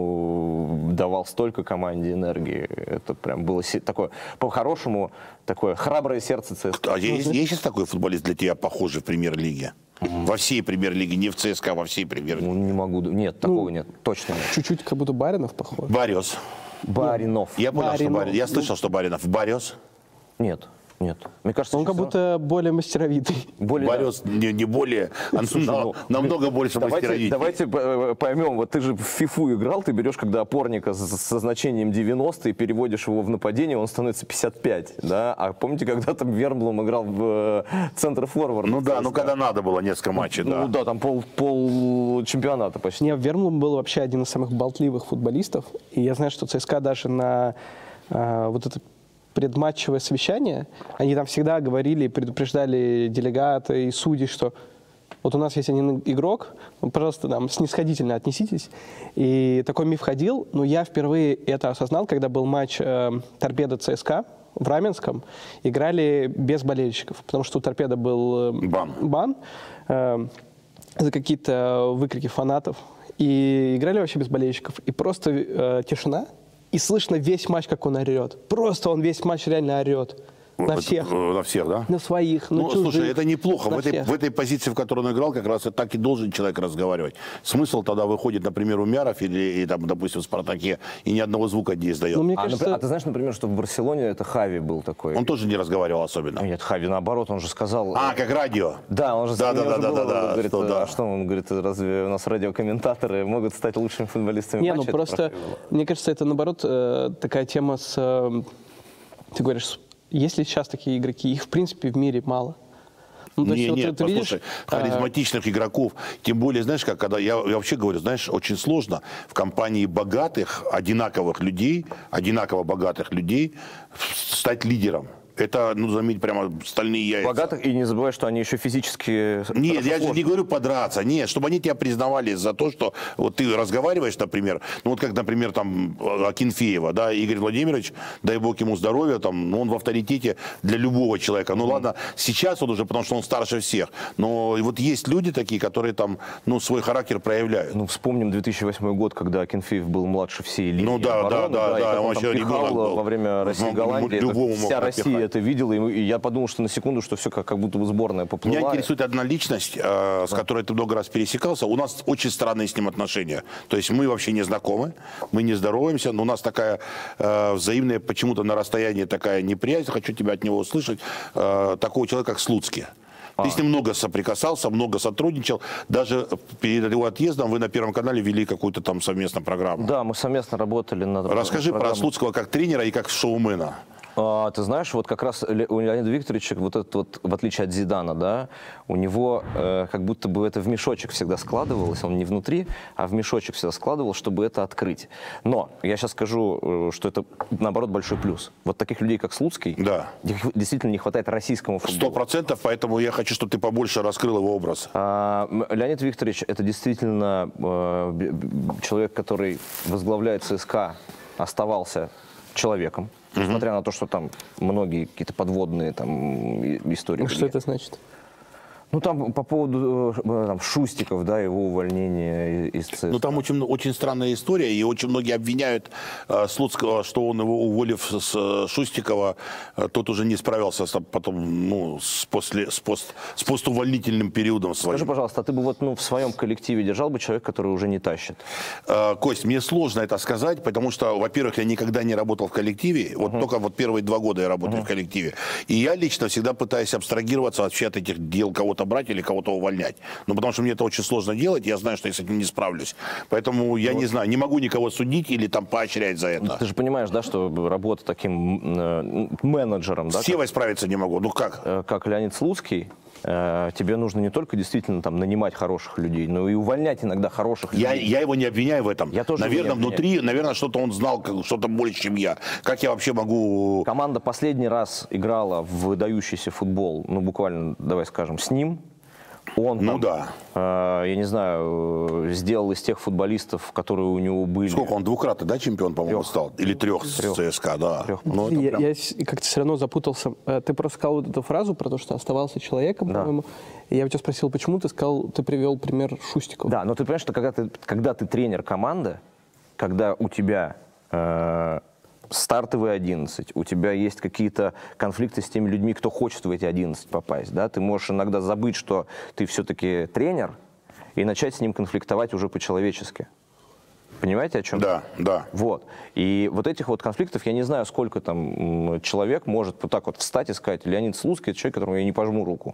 давал столько команде энергии. Это прям было такое, по-хорошему, такое храброе сердце ЦСКА. А есть сейчас такой футболист для тебя похожий в премьер-лиге? Во всей премьер-лиге, не в ЦСКА, во всей премьер-лиге. Не могу. Нет, такого нет. Точно нет. Чуть-чуть как будто Баринов похож. Бариос. Баринов. Я понял, что Баринов. Баринов. Я слышал, что Баринов. Бариос. Нет. Мне кажется, Он как будто более мастеровитый. Бариос не более, намного больше мастеровитый. Давайте поймем, вот ты же в фифу играл, ты берешь, когда опорника со значением 90 и переводишь его в нападение, он становится 55, да? А помните, когда там Вернблум играл в центр-форвард? Когда надо было несколько матчей, да. Там пол чемпионата почти. Вернблум был вообще один из самых болтливых футболистов. И я знаю, что ЦСКА даже на вот это предматчевое совещание, они там всегда говорили, предупреждали делегаты и судей, что вот у нас есть один игрок, пожалуйста, там снисходительно отнеситесь. И такой миф ходил, но я впервые это осознал, когда был матч Торпедо ЦСКА в Раменском, играли без болельщиков, потому что у Торпедо был бан за какие-то выкрики фанатов. И играли вообще без болельщиков. И просто тишина. И слышно весь матч, как он орет. Просто он весь матч реально орет. На всех. На всех, да? На своих, на чужих. Слушай, это неплохо. В этой позиции, в которой он играл, как раз и так и должен человек разговаривать. Смысл тогда выходит, например, Умяров или там, допустим, в «Спартаке» и ни одного звука не издает. Мне кажется... А ты знаешь, например, что в Барселоне это Хави был такой? Он тоже не разговаривал особенно. Нет, Хави наоборот, он же сказал... как радио. Да, он же Да. говорит, что он говорит, разве у нас радиокомментаторы могут стать лучшими футболистами матча? Просто, мне кажется, это наоборот такая тема с... Ты говоришь, есть ли сейчас такие игроки? Их, в принципе, в мире мало. Послушай, харизматичных игроков, тем более, знаешь, когда я вообще говорю, знаешь, очень сложно в компании богатых, одинаково богатых людей стать лидером. Это, заметь, прямо стальные яйца. Богатых, и не забывай, что они еще физически... Нет, я же не говорю подраться. Нет, чтобы они тебя признавали за то, что вот ты разговариваешь, например, как, например, там, Акинфеева, да, Игорь Владимирович, дай бог ему здоровья, там, он в авторитете для любого человека. Ладно, сейчас он уже, потому что он старше всех, но вот есть люди такие, которые там, свой характер проявляют. Вспомним 2008 год, когда Акинфеев был младше всей линии да, он еще ребенок был. Во время России-Голландии, вся Россия это видела, и я подумал, что на секунду, что все как будто бы сборная поплыла. Меня интересует одна личность, с которой ты много раз пересекался. У нас очень странные с ним отношения. То есть мы вообще не знакомы, мы не здороваемся, но у нас такая взаимная, почему-то на расстоянии такая неприязнь, хочу тебя от него услышать, такого человека, как Слуцкий. Ты с ним много соприкасался, много сотрудничал. Даже перед его отъездом вы на Первом канале вели какую-то там совместную программу. Да, мы совместно работали над... Расскажи про Слуцкого как тренера и как шоумена. Ты знаешь, вот как раз у Леонида Викторовича, вот этот вот, в отличие от Зидана, да, у него как будто бы это в мешочек всегда складывалось, он не внутри, а в мешочек всегда складывал, чтобы это открыть. Но я сейчас скажу, что это, наоборот, большой плюс. Вот таких людей, как Слуцкий, Да. действительно не хватает российскому футболу. 100%, поэтому я хочу, чтобы ты побольше раскрыл его образ. Леонид Викторович – это действительно человек, который возглавляет ЦСКА, оставался человеком, несмотря на то, что там многие какие-то подводные там истории. Что это значит? Ну, там по поводу там, Шустиков, да, его увольнения из ЦСКА. Ну, там очень странная история, и очень многие обвиняют Слуцкого, что он его, уволив с Шустикова, тот уже не справился потом, ну, с постувольнительным периодом своим. Скажи, пожалуйста, а ты бы вот, ну, в своем коллективе держал бы человека, который уже не тащит? Кость, мне сложно это сказать, потому что, во-первых, я никогда не работал в коллективе, вот только вот первые 2 года я работаю в коллективе, и я лично всегда пытаюсь абстрагироваться вообще от этих дел, кого-то брать или кого-то увольнять. Ну, потому что мне это очень сложно делать, я знаю, что я с этим не справлюсь. Поэтому я не знаю, не могу никого судить или там поощрять за это. Ты же понимаешь, да, что работа таким менеджером, да? С Севой справиться не могу, ну как? Как Леонид Слуцкий, тебе нужно не только действительно там нанимать хороших людей, но и увольнять иногда хороших людей. Я его не обвиняю в этом. Я тоже наверное, его не внутри, наверное, что-то он знал, что-то больше, чем я. Как я вообще могу... Команда последний раз играла в выдающийся футбол, ну, буквально, давай скажем, с ним. Он, ну там, да. Я не знаю, сделал из тех футболистов, которые у него были. Сколько он, 2-кратный, да, чемпион, по-моему, стал? Или 3 с ЦСКА, да. Ну, Я как-то все равно запутался. Ты просто сказал вот эту фразу про то, что оставался человеком, Да. по-моему. И я у тебя спросил, почему ты сказал, ты привел пример Шустикова. Да, но ты понимаешь, что когда ты тренер команды, когда у тебя стартовые 11, у тебя есть какие-то конфликты с теми людьми, кто хочет в эти 11 попасть, да, ты можешь иногда забыть, что ты все-таки тренер, и начать с ним конфликтовать уже по-человечески. Понимаете, о чем? Да, да. Вот. И вот этих вот конфликтов, я не знаю, сколько там человек может вот так вот встать и сказать: Леонид Слуцкий — это человек, которому я не пожму руку.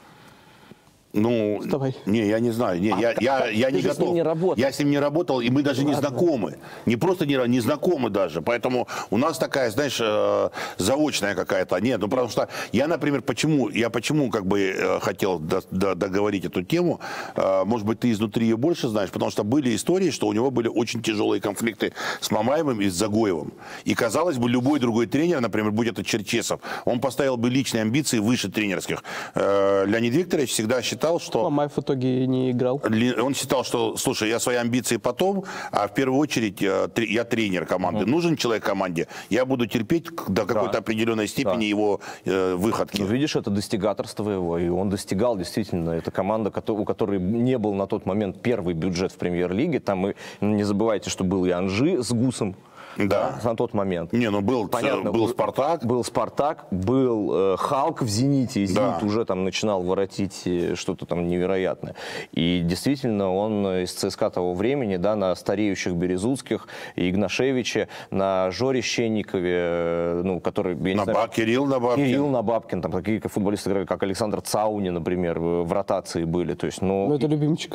Ну, Вставай. не, я не знаю, не, я не же готов. с ним не работал. Я с ним не работал, и мы даже не знакомы. Не просто не знакомы даже. Поэтому у нас такая, знаешь, заочная какая-то. Нет, ну потому что я, например, почему как бы хотел договорить эту тему, может быть, ты изнутри ее больше знаешь, потому что были истории, что у него были очень тяжелые конфликты с Мамаевым и с Загоевым. И, казалось бы, любой другой тренер, например, будь это Черчесов, он поставил бы личные амбиции выше тренерских. Леонид Викторович всегда считал, что... Мамаев в итоге не играл. Он считал, что, слушай, я свои амбиции потом, а в первую очередь я тренер команды. Нужен человек команде, я буду терпеть до какой-то определенной степени его выходки. Ну, видишь, это достигаторство его, и он достигал действительно. Это команда, у которой не был на тот момент первый бюджет в премьер-лиге. Там, не забывайте, что был и Анжи с Гусом. Да. На тот момент. Не, ну был Спартак. Был Спартак, был Халк в «Зените», и «Зенит» Да. уже там начинал воротить что-то там невероятное. И действительно он из ЦСКА того времени, да, на стареющих Березутских, Игнашевиче, на Жоре Щенникове, ну, который, я не знаю, Кирилл Набабкин. Кирилл Набабкин, там такие футболисты, как Александр Цауни, например, в ротации были. То есть, Ну, это любимчик.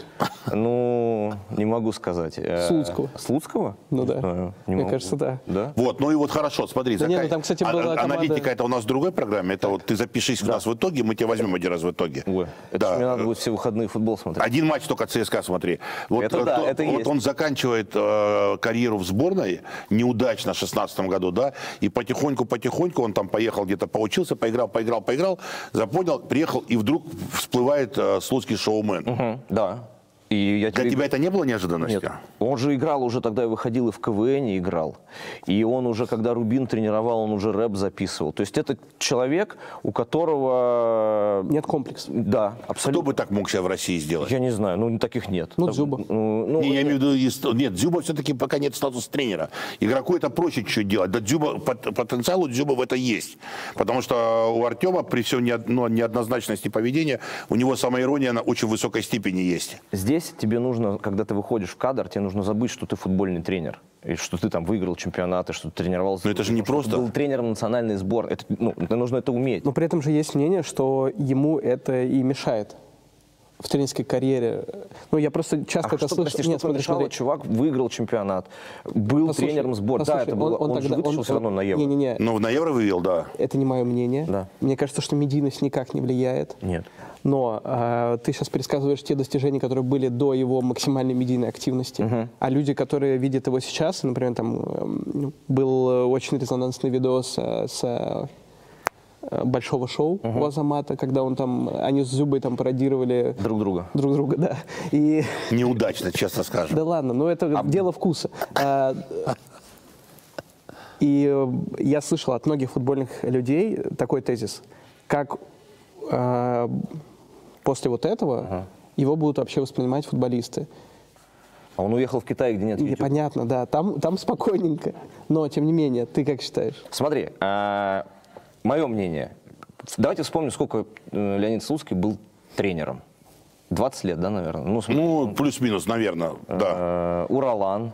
ну, не могу сказать. Слуцкого. Слуцкого? Ну Не да. знаю, не Мне могу. кажется, да. Да? Вот, ну и вот хорошо, смотри, Да не, ну там, кстати, была команда- аналитика это у нас в другой программе, это вот ты запишись у нас в итоге, мы тебя возьмем один раз в итоге. Ой, это Да. ж мне надо будет все выходные футбол смотреть. Один матч только ЦСКА, смотри. Вот, Это да, это вот есть. он заканчивает карьеру в сборной неудачно в 2016 году, да, и потихоньку он там поехал где-то, поучился, поиграл, запонял, приехал, и вдруг всплывает Слуцкий шоумен. Да. И я Для тебе... тебя это не было неожиданностью? Нет. Он же играл, уже тогда и выходил и в КВН играл. И он уже, когда Рубин тренировал, он уже рэп записывал. То есть это человек, у которого... Нет комплекса. Да, Кто абсолютно. бы так мог себя в России сделать? Я не знаю, ну таких нет. Ну, Дзюба. Ну, Не, я имею в виду, нет, Дзюба все-таки пока нет статуса тренера. Игроку это проще чуть-чуть делать. Да, Дзюба, потенциал у Дзюба в это есть. Потому что у Артема, при всей неоднозначности поведения, у него самоирония на очень высокой степени есть. Здесь тебе нужно, когда ты выходишь в кадр, тебе нужно забыть, что ты футбольный тренер. И что ты там выиграл чемпионаты, что ты тренировал... Но это же не что просто. Ты был тренером национальной сборной. Это, нужно это уметь. Но при этом же есть мнение, что ему это и мешает. в тренерской карьере. Ну, я просто часто это слышу. Прости, что помешало? Чувак выиграл чемпионат, был тренером сбора. Да, это было, он же вытащил все равно на Евро. Не-не-не. Ну, на Евро вывел, да. Это не мое мнение. Да. Мне кажется, что медийность никак не влияет. Нет. Но ты сейчас пересказываешь те достижения, которые были до его максимальной медийной активности. А люди, которые видят его сейчас, например, там был очень резонансный видос с большого шоу у Азамата, когда он там, они с Зюбой там пародировали Друг друга. Друг друга, да. И... Неудачно, честно скажем. Да ладно, но это дело вкуса. И я слышал от многих футбольных людей такой тезис, как после вот этого его будут вообще воспринимать футболисты. А он уехал в Китай, где нет YouTube. Понятно, да, там спокойненько. Но, тем не менее, ты как считаешь? Смотри, мое мнение. Давайте вспомним, сколько Леонид Слуцкий был тренером. 20 лет, да, наверное? Ну, плюс-минус, наверное, да. Уралан.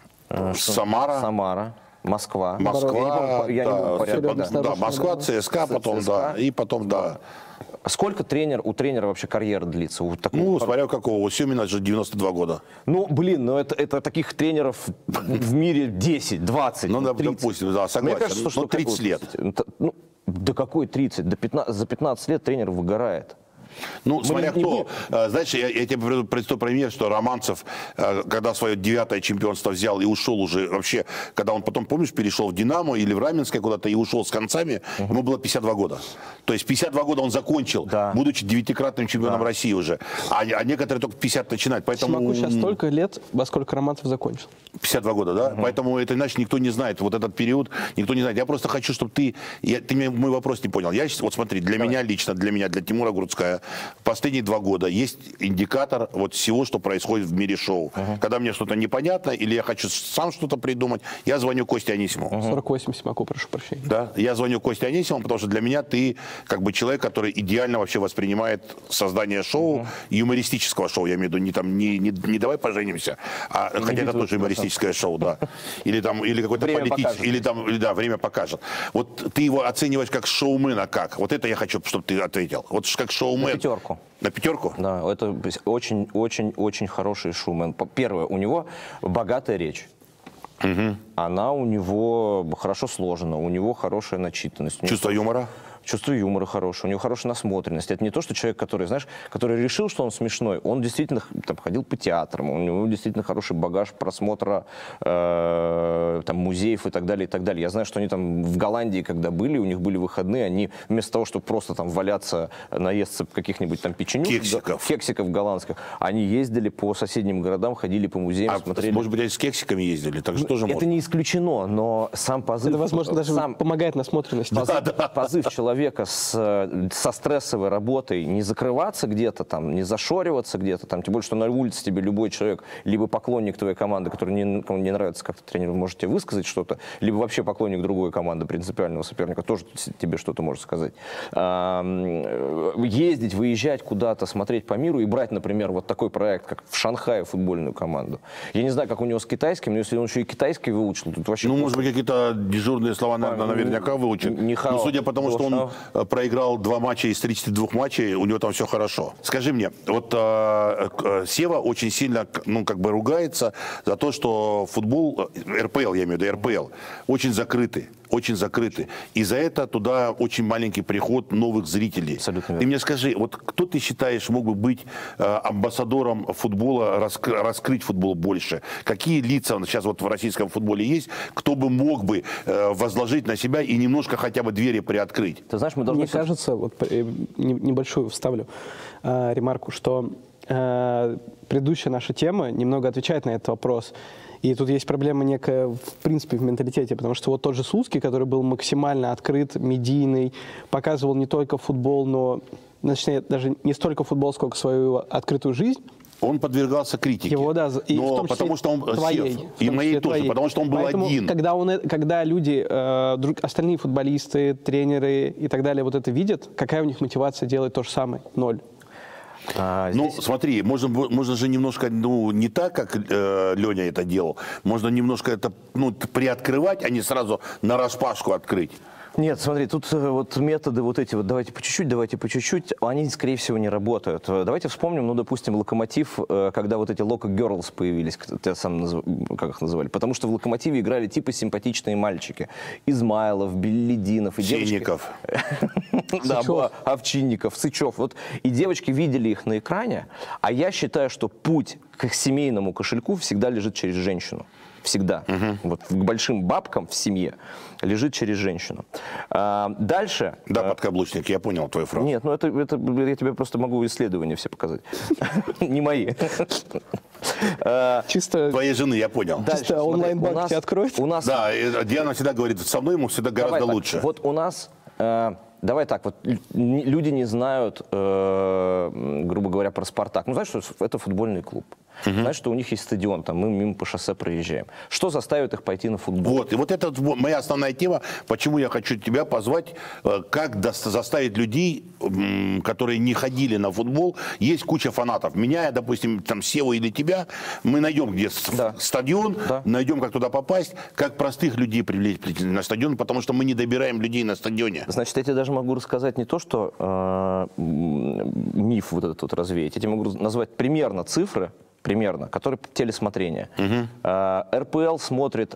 Самара. Москва. Москва, Я не помню порядок. да, Москва, ЦСКА, потом, да, и потом, да. Сколько у тренера вообще карьера длится? Ну, смотря какого, у Семина же 92 года. Ну, блин, это таких тренеров в мире 10, 20, ну, 30. допустим, да, согласен. Мне кажется, что 30 лет. Ну, да какой 30? За 15 лет тренер выгорает. Ну, смотря кто. Знаешь, я тебе представлю пример, что Романцев, когда свое 9-е чемпионство взял и ушел уже вообще, когда он потом, помнишь, перешел в «Динамо» или в Раменское куда-то и ушел с концами, ему было 52 года. То есть 52 года он закончил, будучи 9-кратным чемпионом России уже. А некоторые только в 50 начинают. Поэтому... Симаку сейчас столько лет, во сколько Романцев закончил. 52 года, да? Поэтому это, иначе никто не знает. Вот этот период никто не знает. Я просто хочу, чтобы ты мой вопрос не понял. Вот смотри, для меня лично, для Тимура Грудская, последние 2 года есть индикатор вот всего, что происходит в мире шоу. Когда мне что-то непонятно, или я хочу сам что-то придумать, я звоню Косте Анисимову. 48 Симаку, прошу прощения. Да, я звоню Косте Анисимову, потому что для меня ты как бы человек, который идеально вообще воспринимает создание шоу, юмористического шоу, я имею в виду, не «Давай поженимся», хотя это тоже юмористическое шоу, да. Или какой-то политический, «Время покажет». Вот ты его оцениваешь как шоумена, как? Вот это я хочу, чтобы ты ответил. Вот как шоумен. На 5. На 5? Да, это очень хороший шоумен. Первое, у него богатая речь. Она у него хорошо сложена, у него хорошая начитанность. Чувство юмора? Чувство юмора хорошее, у него хорошая насмотренность. Это не то, что человек, который, знаешь, который решил, что он смешной, он действительно там ходил по театрам, у него действительно хороший багаж просмотра там, музеев и так далее, и так далее. Я знаю, что они там в Голландии, когда были, у них были выходные, они вместо того, чтобы просто там валяться, наесться каких-нибудь там печенюшек, кексиков голландских, они ездили по соседним городам, ходили по музеям, смотрели. Может быть, они с кексиками ездили, так же тоже это можно. не исключено, но сам позыв... Это, возможно, даже помогает насмотренности. Позыв человека со стрессовой работой не закрываться где-то там, не зашориваться где-то там, тем более, что на улице тебе любой человек, либо поклонник твоей команды, который не нравится как-то тренеру, может тебе высказать что-то, либо вообще поклонник другой команды, принципиального соперника, тоже тебе что-то может сказать. Ездить, выезжать куда-то, смотреть по миру и брать, например, вот такой проект, как в Шанхае футбольную команду. Я не знаю, как у него с китайским, но если он еще и китайский выучил, тут вообще... Ну, может быть, какие-то дежурные слова, наверняка выучил. Но судя по тому, что он проиграл 2 матча из 32 матчей, у него там все хорошо. Скажи мне, вот Сева очень сильно, ругается за то, что футбол, РПЛ, я имею в виду, РПЛ, очень закрытый. И за это туда очень маленький приход новых зрителей. Абсолютно верно. Ты мне скажи, вот кто ты считаешь мог бы быть амбассадором футбола, раскрыть футбол больше? Какие лица сейчас вот в российском футболе есть, кто бы мог бы возложить на себя и немножко хотя бы двери приоткрыть? Ты знаешь, мы должны... Мне кажется, вот небольшую вставлю ремарку, что предыдущая наша тема немного отвечает на этот вопрос. И тут есть проблема некая, в принципе, в менталитете, потому что вот тот же Слуцкий, который был максимально открыт, медийный, показывал не только футбол, но, точнее, даже не столько футбол, сколько свою открытую жизнь. Он подвергался критике. Его, да, и но в том числе потому что он твоей, и моей тоже, твоей. потому что он был Поэтому, один. Когда люди, остальные футболисты, тренеры и так далее вот это видят, какая у них мотивация делать то же самое? 0. Ну, смотри, можно же немножко, не так, как Леня это делал, можно немножко это приоткрывать, а не сразу нараспашку открыть. Нет, смотри, тут вот методы вот эти вот давайте по чуть-чуть, они, скорее всего, не работают. Давайте вспомним, ну, допустим, «Локомотив», когда вот эти «Локо Герлс» появились, ты сам как их называли, потому что в «Локомотиве» играли типа симпатичные мальчики. Измайлов, Беллидинов. Сенников. Да, Овчинников, Сычев. Вот и девочки видели их на экране, а я считаю, что путь к семейному кошельку всегда лежит через женщину. Всегда. Вот к большим бабкам в семье лежит через женщину. Дальше... Да, подкаблучник, я понял твою фразу. Нет, ну это я тебе просто могу исследования все показать. Не мои. Чисто... Твоей жены, я понял. Чисто онлайн-банк тебе откроет? Да, Диана всегда говорит, со мной ему всегда гораздо лучше. Вот у нас... Давай так, вот люди не знают, грубо говоря, про «Спартак». Ну, знаешь, что это футбольный клуб. Знаешь, что у них есть стадион, там мы мимо по шоссе проезжаем. Что заставит их пойти на футбол? Вот, и вот это моя основная тема, почему я хочу тебя позвать, как заставить людей, которые не ходили на футбол. Есть куча фанатов. Меня, допустим, там Севу или тебя, мы найдем где стадион, найдем, как туда попасть, как простых людей привлечь на стадион, потому что мы не добираем людей на стадионе. Значит, я тебе даже могу рассказать не то, что миф вот этот вот развеять, я тебе могу назвать примерно цифры, которые телесмотрения. РПЛ смотрит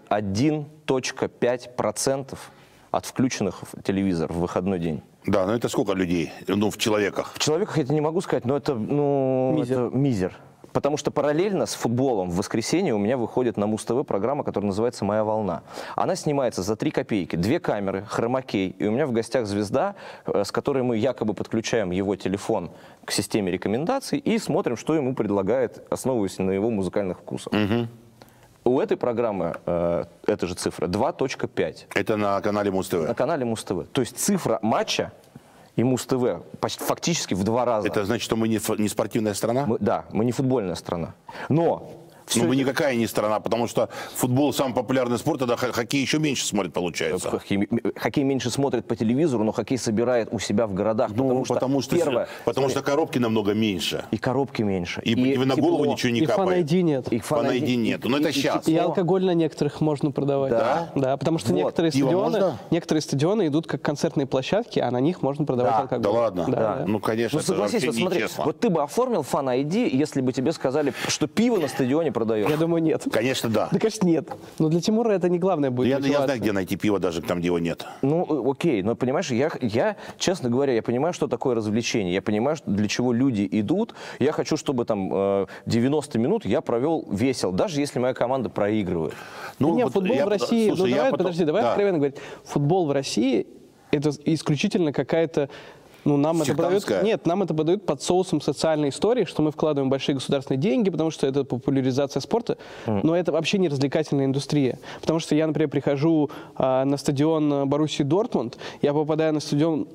1,5% от включенных в телевизор в выходной день. Да, но это сколько людей? Ну, в человеках? В человеках я это не могу сказать, но это, мизер. Потому что параллельно с футболом в воскресенье у меня выходит на Муз-ТВ программа, которая называется «Моя волна». Она снимается за 3 копейки, 2 камеры, хромакей. И у меня в гостях звезда, с которой мы якобы подключаем его телефон к системе рекомендаций и смотрим, что ему предлагает, основываясь на его музыкальных вкусах. У этой программы эта же цифра 2,5. Это на канале Муз-ТВ? На канале Муз-ТВ. То есть цифра матча и Муз-ТВ фактически в 2 раза. Это значит, что мы не спортивная страна? Да, мы не футбольная страна. Но... Ну, мы никакая не страна, потому что футбол самый популярный спорт, тогда хоккей еще меньше смотрит, получается. Хоккей меньше смотрит по телевизору, но хоккей собирает у себя в городах. Ну, потому что коробки намного меньше. И коробки меньше. И на голову ничего не капает. И фан-айди нет. И фан-айди нет. Но это сейчас. И алкоголь на некоторых можно продавать. Да? Да, потому что некоторые стадионы идут как концертные площадки, а на них можно продавать алкоголь. Да ладно? Да. Ну, конечно, это вообще нечестно. Вот ты бы оформил фан-айди, если бы тебе сказали, что пиво на стадионе продаешь. Я думаю, нет. Конечно, да. Да, конечно, нет. Но для Тимура это не главное будет. Я знаю, где найти пиво, даже там, где его нет. Ну, окей, но понимаешь, я, честно говоря, я понимаю, что такое развлечение. Я понимаю, для чего люди идут. Я хочу, чтобы там 90 минут я провел весело, даже если моя команда проигрывает. Ну, нет, футбол в России... Слушай, давай откровенно говорить. Футбол в России это исключительно какая-то... Ну, нам это подают под соусом социальной истории, что мы вкладываем большие государственные деньги, потому что это популяризация спорта, но это вообще не развлекательная индустрия. Потому что я, например, прихожу на стадион Боруссии Дортмунд, я попадаю на стадион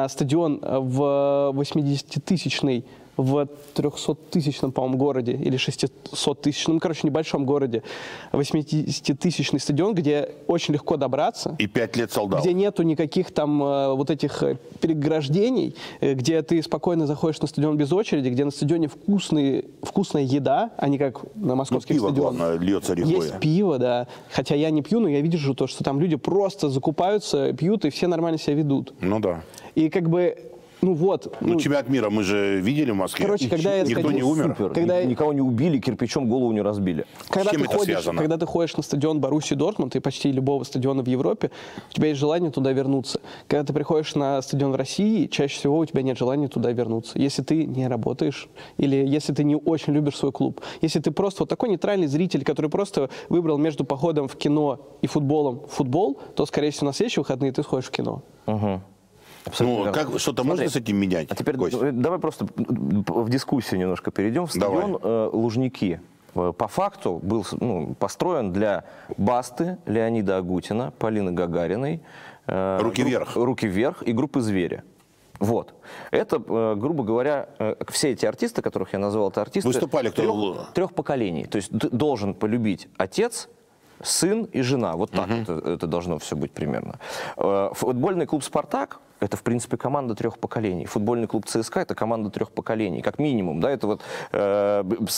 в 80-тысячный, в 300-тысячном, по-моему, городе, или 600-тысячном, ну, короче, небольшом городе, 80-тысячный стадион, где очень легко добраться. И 5 лет солдат. Где нету никаких там вот этих переграждений, где ты спокойно заходишь на стадион без очереди, где на стадионе вкусная еда, а не как на московских стадионах. Главное, льется рекой. Есть пиво, да. Хотя я не пью, но я вижу то, что там люди просто закупаются, пьют, и все нормально себя ведут. Ну да. И как бы... Ну вот. Ну, чемпионат мира мы же видели в Москве. Короче, когда никто не умер. Никого не убили, кирпичом голову не разбили. Когда ты ходишь на стадион Боруссии Дортмунд и почти любого стадиона в Европе, у тебя есть желание туда вернуться. Когда ты приходишь на стадион в России, чаще всего у тебя нет желания туда вернуться. Если ты не работаешь или если ты не очень любишь свой клуб. Если ты просто вот такой нейтральный зритель, который просто выбрал между походом в кино и футболом футбол, то, скорее всего, на следующие выходные ты сходишь в кино. Ну, что-то можно с этим менять? А теперь давай просто в дискуссию немножко перейдем. Стадион Лужники по факту был построен для Басты, Леонида Агутина, Полины Гагариной, «Руки вверх» и группы «Звери». Вот. Это, грубо говоря, все эти артисты, которых я назвал, это артисты выступали трех поколений. То есть ты должен полюбить отец, сын и жена. Вот так это должно все быть примерно. Футбольный клуб «Спартак» — это, в принципе, команда 3 поколений. Футбольный клуб ЦСКА — это команда 3 поколений, как минимум. Да, это вот,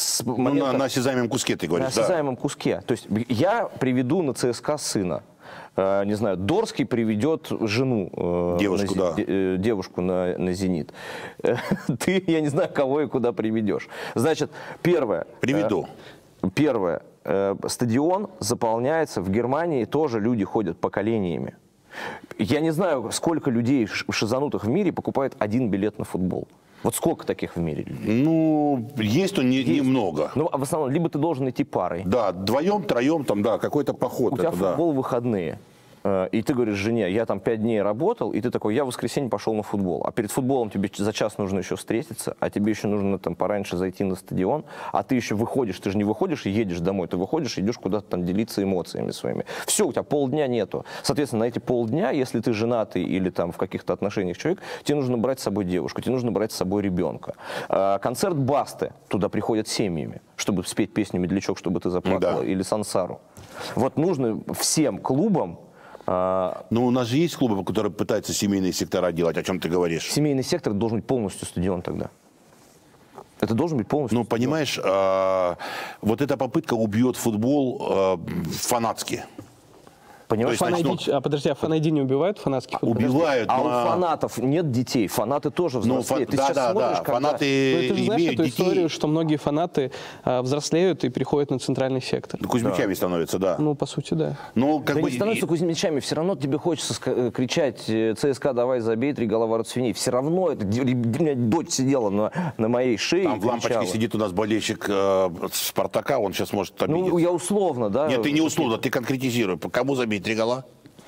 на осязаемом куске, ты говоришь. На осязаемом куске. То есть я приведу на ЦСКА сына. не знаю, Дорский приведет жену, Девушку, да. девушку на «Зенит». Ты, я не знаю, кого и куда приведешь. Значит, первое. Приведу. Первое. Стадион заполняется в Германии, тоже люди ходят поколениями. Я не знаю, сколько людей шизанутых в мире покупает один билет на футбол. Вот сколько таких в мире людей? Ну, есть, но немного. Ну, в основном, либо ты должен идти парой. Да, вдвоем, троем, там, да, какой-то поход. У тебя да. футбол в выходные. И ты говоришь жене, я там 5 дней работал, и ты такой, я в воскресенье пошел на футбол. А перед футболом тебе за час нужно еще встретиться, а тебе еще нужно там пораньше зайти на стадион, а ты еще выходишь, ты же не выходишь и едешь домой, ты выходишь и идешь куда-то там делиться эмоциями своими. Все, у тебя полдня нету. Соответственно, на эти полдня, если ты женатый или там в каких-то отношениях человек, тебе нужно брать с собой девушку, тебе нужно брать с собой ребенка. Концерт Басты, туда приходят семьями, чтобы спеть песню «Медлячок, чтобы ты заплакала», или «Сансару». Вот нужно всем клубам. Ну, у нас же есть клубы, которые пытаются семейные сектора делать, о чем ты говоришь. Семейный сектор должен быть полностью стадион тогда. Это должен быть полностью. Ну, понимаешь, вот эта попытка убьет футбол фанатски. Понимаешь, Подожди, а фанайди не убивают фанатских футболистов? Убивают, а у фанатов нет детей, фанаты тоже взрослеют. Ты сейчас смотришь, когда... фанаты Ты же знаешь имеют эту детей. историю, что многие фанаты взрослеют и переходят на центральный сектор? Кузьмичами становятся, да. Ну, по сути, да. Ну, как Да бы... не становятся Кузьмичами, все равно тебе хочется кричать «ЦСКА, давай забей, 3 гола ворот свиней». Все равно, это, у меня дочь сидела на моей шее. Там в лампочке сидит у нас болельщик Спартака, он сейчас может обидеться. Ну, я условно, да. Нет, ты не условно, ты конкретизируй. По кому забить 3 гола?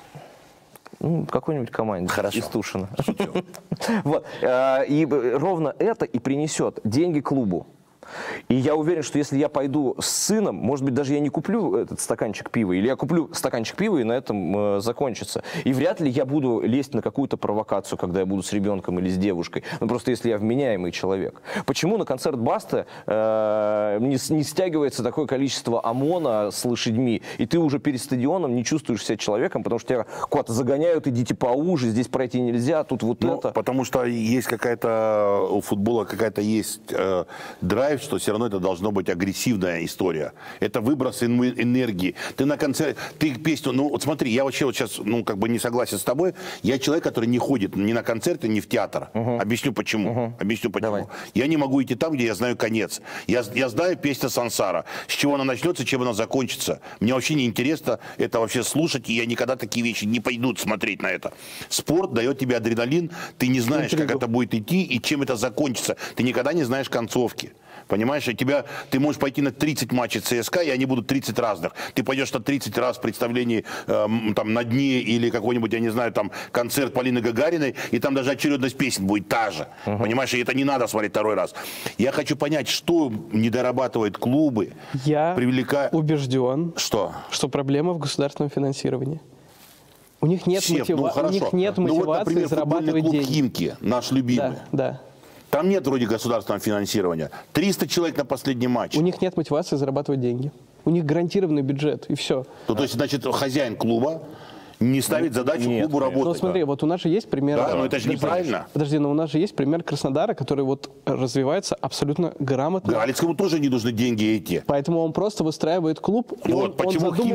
Ну, какой-нибудь команде. Хорошо. Из Тушина. Вот. И ровно это и принесет деньги клубу. И я уверен, что если я пойду с сыном, может быть, даже я не куплю этот стаканчик пива, или я куплю стаканчик пива, и на этом закончится. И вряд ли я буду лезть на какую-то провокацию, когда я буду с ребенком или с девушкой. Ну, просто если я вменяемый человек. Почему на концерт Басты не стягивается такое количество ОМОНа с лошадьми, и ты уже перед стадионом не чувствуешь себя человеком, потому что тебя куда-то загоняют, идите поуже, здесь пройти нельзя, тут вот это. Потому что есть какая-то, у футбола какая-то есть драйв, что все равно это должно быть агрессивная история. Это выброс энергии. Ты на концерте, ты песню, ну вот смотри, я вообще вот сейчас, ну как бы не согласен с тобой. Я человек, который не ходит ни на концерты, ни в театр. Объясню почему. Объясню почему. Давай. Я не могу идти там, где я знаю конец. Я знаю песню «Сансара». С чего она начнется, чем она закончится. Мне вообще не интересно это вообще слушать, и я никогда такие вещи не пойду смотреть на это. Спорт дает тебе адреналин, ты не знаешь, как это будет идти и чем это закончится. Ты никогда не знаешь концовки. Понимаешь, ты можешь пойти на 30 матчей ЦСКА, и они будут 30 разных. Ты пойдешь на 30 раз в представлении там, на дне или какой-нибудь, я не знаю, там концерт Полины Гагариной, и там даже очередность песен будет та же. Понимаешь, и это не надо смотреть второй раз. Я хочу понять, что не дорабатывают клубы. Я убежден, что проблема в государственном финансировании. У них нет, мотивации зарабатывать деньги. «Химки», наш любимый. Да. Там нет вроде государственного финансирования. 300 человек на последний матч. У них нет мотивации зарабатывать деньги. У них гарантированный бюджет, и все. То есть, значит, хозяин клуба не ставит задачу клубу работать. Ну, смотри, вот у нас же есть пример... Да, но это же неправильно. Подожди, но у нас же есть пример Краснодара, который вот развивается абсолютно грамотно. Галицкому тоже не нужны деньги идти. Поэтому он просто выстраивает клуб, и Вот, он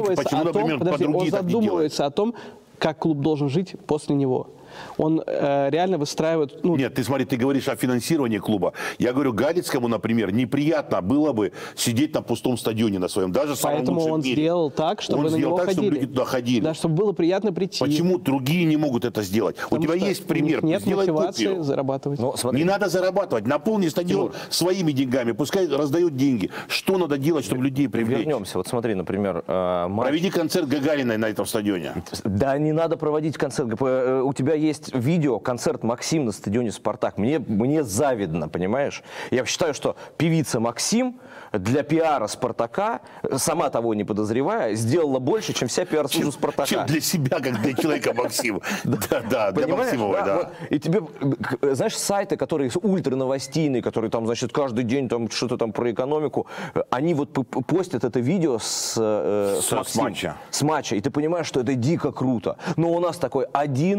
задумывается о том, как клуб должен жить после него. Он реально выстраивает... Нет, ты смотри, ты говоришь о финансировании клуба. Я говорю, Галицкому, например, неприятно было бы сидеть на пустом стадионе на своем, даже самом лучшем Поэтому он сделал так, чтобы на него чтобы люди туда ходили. Да, чтобы было приятно прийти. Почему другие не могут это сделать? У тебя есть пример. Нет мотивации зарабатывать. Не надо зарабатывать. Наполни стадион своими деньгами. Пускай раздают деньги. Что надо делать, чтобы людей привлечь? Вернемся. Вот смотри, например... Проведи концерт Гагариной на этом стадионе. Да, не надо проводить концерт. У тебя есть видео, концерт Максим на стадионе «Спартак». Мне завидно, понимаешь? Я считаю, что певица Максим для пиара «Спартака», сама того не подозревая, сделала больше, чем вся пиар-служба «Спартака». Чем для себя, как для человека Максим. Да, для Максимовой, да. И тебе, знаешь, сайты, которые ультрановостийные, которые там, значит, каждый день там что-то там про экономику, они вот постят это видео с матча. И ты понимаешь, что это дико круто. Но у нас такой один слой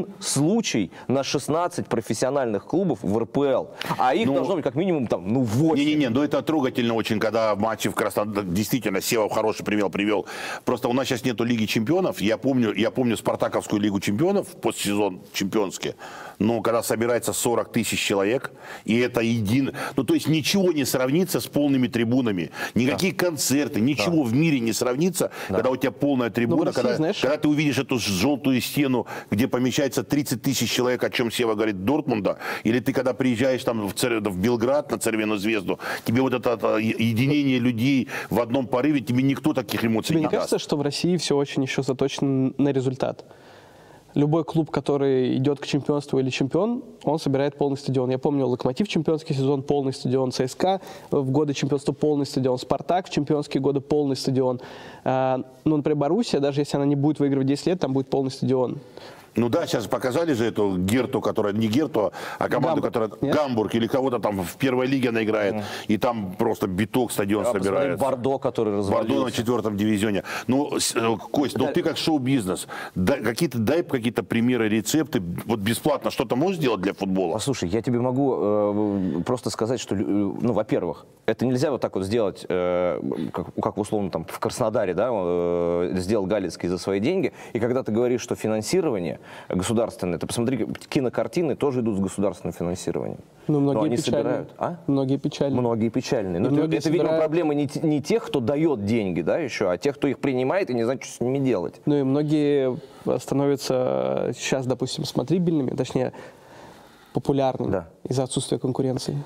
случай на 16 профессиональных клубов в РПЛ. А их должно быть как минимум там, 8. Не-не-не, но это трогательно очень, когда матчи в Краснодаре, действительно, Сева хороший пример привел. Просто у нас сейчас нету Лиги Чемпионов. Я помню Спартаковскую Лигу Чемпионов, постсезон чемпионский. Но когда собирается 40 тысяч человек, и это ну, то есть ничего не сравнится с полными трибунами. Никакие концерты, ничего в мире не сравнится, когда у тебя полная трибуна, когда ты увидишь эту желтую стену, где помещается 30 тысяч человек, о чем Сева говорит, Дортмунда, или ты когда приезжаешь там в Белград на Цервену звезду, тебе вот это единение людей в одном порыве, тебе никто таких эмоций не даст. Мне кажется, что в России все очень еще заточено на результат. Любой клуб, который идет к чемпионству или чемпион, он собирает полный стадион. Я помню, Локомотив чемпионский сезон, полный стадион, ЦСКА в годы чемпионства полный стадион, Спартак в чемпионские годы полный стадион. Ну, например, Боруссия, даже если она не будет выигрывать 10 лет, там будет полный стадион. Ну да, сейчас показали же эту Герту, которая не Герту, а команду, которая Гамбург или кого-то там в первой лиге она играет, и там просто биток стадион собирается. Бордо, который развалился. Бордо на 4-м дивизионе. Ну, Кость, ну ты как шоу-бизнес, дай какие-то примеры, рецепты, вот бесплатно что-то можешь сделать для футбола? Послушай, я тебе могу просто сказать, что, ну, во-первых, это нельзя вот так вот сделать, как условно там в Краснодаре, да, сделал Галицкий за свои деньги, и когда ты говоришь, что финансирование государственные. Ты посмотри, кинокартины тоже идут с государственным финансированием. Ну, многие они печальные. собирают. А? Многие печальные. Многие печальные. Но многие это, видимо, проблема не тех, кто дает деньги, да, еще, а тех, кто их принимает и не знает, что с ними делать. Ну и многие становятся сейчас, допустим, смотрибельными, точнее, популярными из-за отсутствия конкуренции.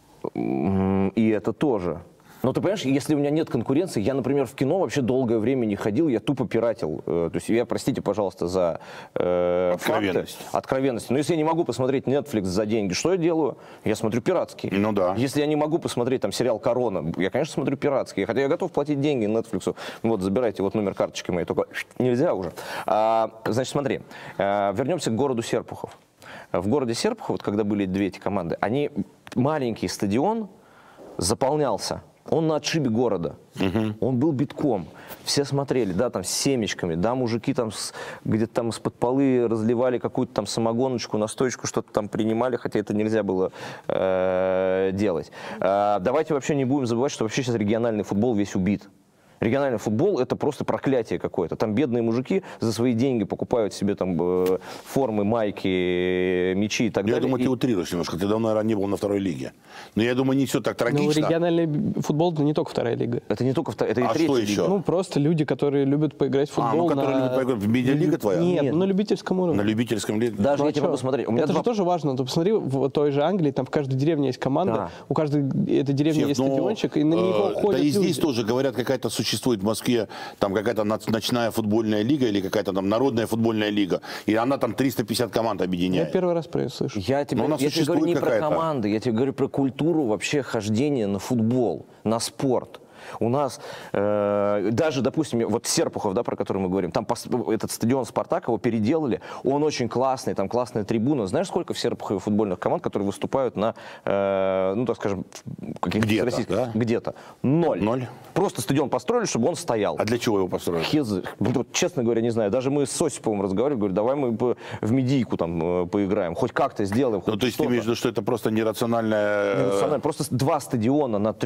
И это тоже. Но ты понимаешь, если у меня нет конкуренции, я, например, в кино вообще долгое время не ходил, я тупо пиратил. То есть я, простите, пожалуйста, за откровенность. Но если я не могу посмотреть Netflix за деньги, что я делаю? Я смотрю пиратский. Ну да. Если я не могу посмотреть там сериал «Корона», я, конечно, смотрю пиратский. Хотя я готов платить деньги Netflix. Вот, забирайте вот номер карточки моей, только нельзя уже. Значит, смотри, вернемся к городу Серпухов. В городе Серпухов, вот когда были две эти команды, маленький стадион заполнялся. Он на отшибе города. Он был битком. Все смотрели, да, там с семечками, да, мужики там где-то там из-под полы разливали какую-то там самогоночку, настоечку, что-то там принимали, хотя это нельзя было делать. Давайте вообще не будем забывать, что вообще сейчас региональный футбол весь убит. Региональный футбол – это просто проклятие какое-то. Там бедные мужики за свои деньги покупают себе там формы, майки, мячи и так далее. Я думаю, ты утрируешь немножко. Ты давно, наверное, не был на второй лиге. Но я думаю, не все так трагично. Ну, региональный футбол – это не только вторая лига. Это не только вторая, это и третья что лига. еще? Ну, просто люди, которые любят поиграть в футбол. Которые любят поиграть в медиалига твоя? Нет, на любительском уровне. На любительском лиге? Даже я тебе могу смотреть. Это же тоже важно. Ты посмотри, в той же Англии, там в каждой деревне есть команда, у каждой этой деревни есть стадиончик, и на него ходят да и здесь люди. тоже, говорят, какая-то существует в Москве там какая-то ночная футбольная лига или какая-то там народная футбольная лига, и она там 350 команд объединяет. Я первый раз про это слышу. Я тебе говорю не про команды, я тебе говорю про культуру вообще хождения на футбол, на спорт. У нас даже, допустим, вот Серпухов, да, про который мы говорим, там этот стадион «Спартак», его переделали, он очень классный, там классная трибуна. Знаешь, сколько в Серпухове футбольных команд, которые выступают на, ну, так скажем, каких-то российских? Да? Где-то. Ноль. Просто стадион построили, чтобы он стоял. А для чего его построили? Вот, честно говоря, не знаю. Даже мы с Осиповым разговаривали, говорю, давай мы в медийку там поиграем, хоть как-то сделаем. Ну, то есть ты имеешь в виду, что это просто нерациональное... Просто два стадиона на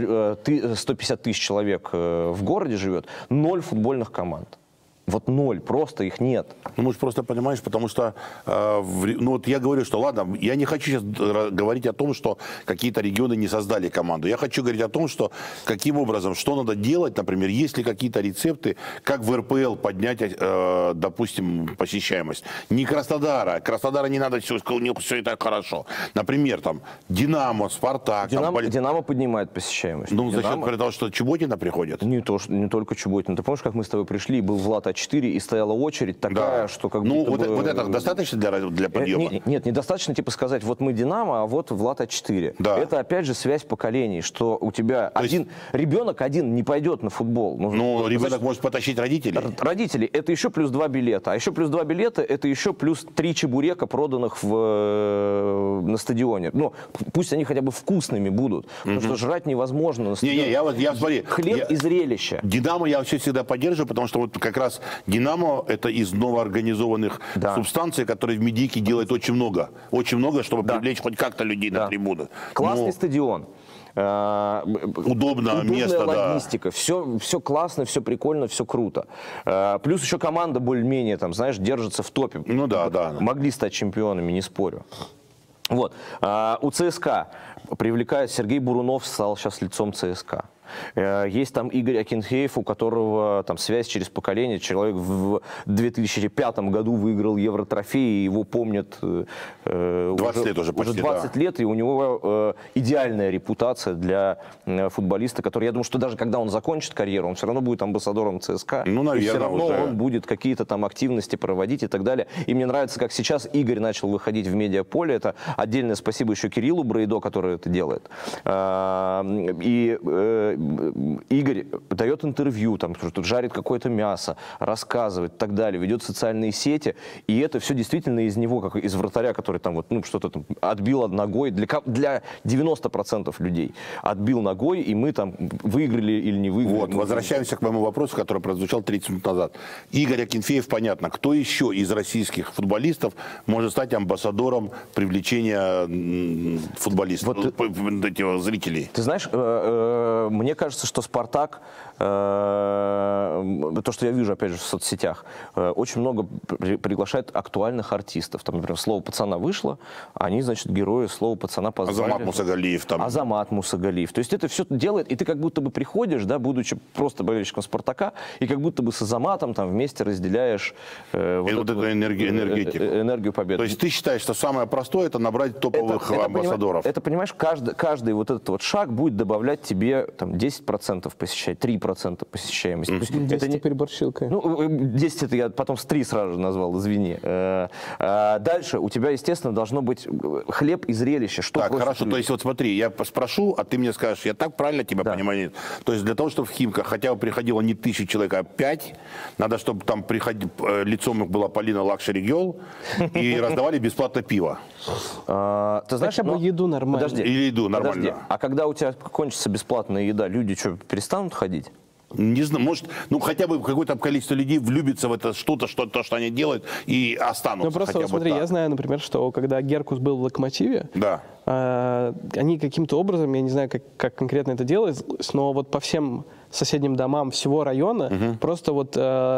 150 тысяч человек в городе живет, 0 футбольных команд. Вот 0, просто их нет. Ну, может, просто понимаешь, потому что, ну, вот я говорю, что, ладно, я не хочу сейчас говорить о том, что какие-то регионы не создали команду. Я хочу говорить о том, что каким образом, что надо делать, например, есть ли какие-то рецепты, как в РПЛ поднять, допустим, посещаемость. Не Краснодара. Краснодара не надо, все и так хорошо. Например, там, Динамо, Спартак. Динамо поднимает посещаемость. Ну, за счет того, что Чеботина приходит? Не только Чеботина. Ты помнишь, как мы с тобой пришли, был Влад А4, и стояла очередь такая, что как будто бы... вот это достаточно для подъема? Нет, недостаточно типа сказать, вот мы Динамо, а вот Влад А4. Да. Это опять же связь поколений, что у тебя ребенок один не пойдет на футбол. Ну, ребенок может потащить родителей. Родители, это еще плюс 2 билета. А еще плюс 2 билета, это еще плюс 3 чебурека, проданных на стадионе. Ну, пусть они хотя бы вкусными будут, потому что жрать невозможно на стадионе. Смотри, хлеб и зрелище. Динамо я вообще всегда поддерживаю, потому что вот как раз раз «Динамо» — это из новоорганизованных субстанций, которые в Медике делают очень много. Очень много, чтобы привлечь хоть как-то людей на трибуны. Классный стадион. Удобное место, логистика, все классно, все прикольно, все круто. Плюс еще команда более-менее, там, знаешь, держится в топе. Ну да. Могли стать чемпионами, не спорю. Вот. У ЦСКА привлекает Сергей Бурунов, стал сейчас лицом ЦСКА. Есть там Игорь Акинфеев, у которого там связь через поколение. Человек в 2005 году выиграл Евротрофей, его помнят 20 лет уже почти, 20 лет, и у него идеальная репутация для футболиста, который, я думаю, что даже когда он закончит карьеру, он все равно будет амбассадором ЦСКА. Ну, наверное, и все равно уже. он будет какие-то там активности проводить и так далее. И мне нравится, как сейчас Игорь начал выходить в медиаполе. Это отдельное спасибо еще Кириллу Брейдо, который это делает. И Игорь дает интервью, там, что жарит какое-то мясо, рассказывает и так далее, ведет социальные сети, и это все действительно из него, как из вратаря, который там вот, ну, что-то там отбил ногой, для 90% людей отбил ногой, и мы там выиграли или не выиграли. Вот, возвращаемся к моему вопросу, который прозвучал 30 минут назад. Игорь Акинфеев, понятно, кто еще из российских футболистов может стать амбассадором привлечения футболистов, зрителей? Ты знаешь, мне кажется, что «Спартак», то, что я вижу, опять же, в соцсетях, очень много приглашает актуальных артистов. Там, например, «Слово пацана» вышло, они, значит, герои «Слова пацана» позвали. Азамат Мусагалиев там. Азамат Мусагалиев. То есть это все делает, и ты как будто бы приходишь, да, будучи просто болельщиком «Спартака», и как будто бы с Азаматом там вместе разделяешь эту энергию победы. То есть ты считаешь, что самое простое — это набрать топовых амбассадоров? Это, понимаешь, каждый вот этот вот шаг будет добавлять тебе там 10% посещать, 3% посещаемости. 10 ты переборщил, конечно. Ну, 10 это я потом с 3 сразу же назвал, извини. Дальше у тебя, естественно, должно быть хлеб и зрелище. Что так, хорошо, то есть вот смотри, я спрошу, а ты мне скажешь, я так правильно тебя понимаю? То есть для того, чтобы в Химках хотя бы приходило не 1000 человек, а 5, надо, чтобы там лицом их была Полина Лакшери Гелл и раздавали бесплатно пиво. Ты знаешь, хотя бы еду нормально. Подожди, или еду нормально. Подожди. А когда у тебя кончится бесплатная еда, люди что, перестанут ходить? Не знаю, может, ну хотя бы какое-то количество людей влюбится в это что-то, что они делают, и останутся. Ну просто хотя бы смотри, так. я знаю, например, что когда Геркус был в «Локомотиве», да. Они каким-то образом, я не знаю, как конкретно это делалось, но вот по всем соседним домам всего района просто вот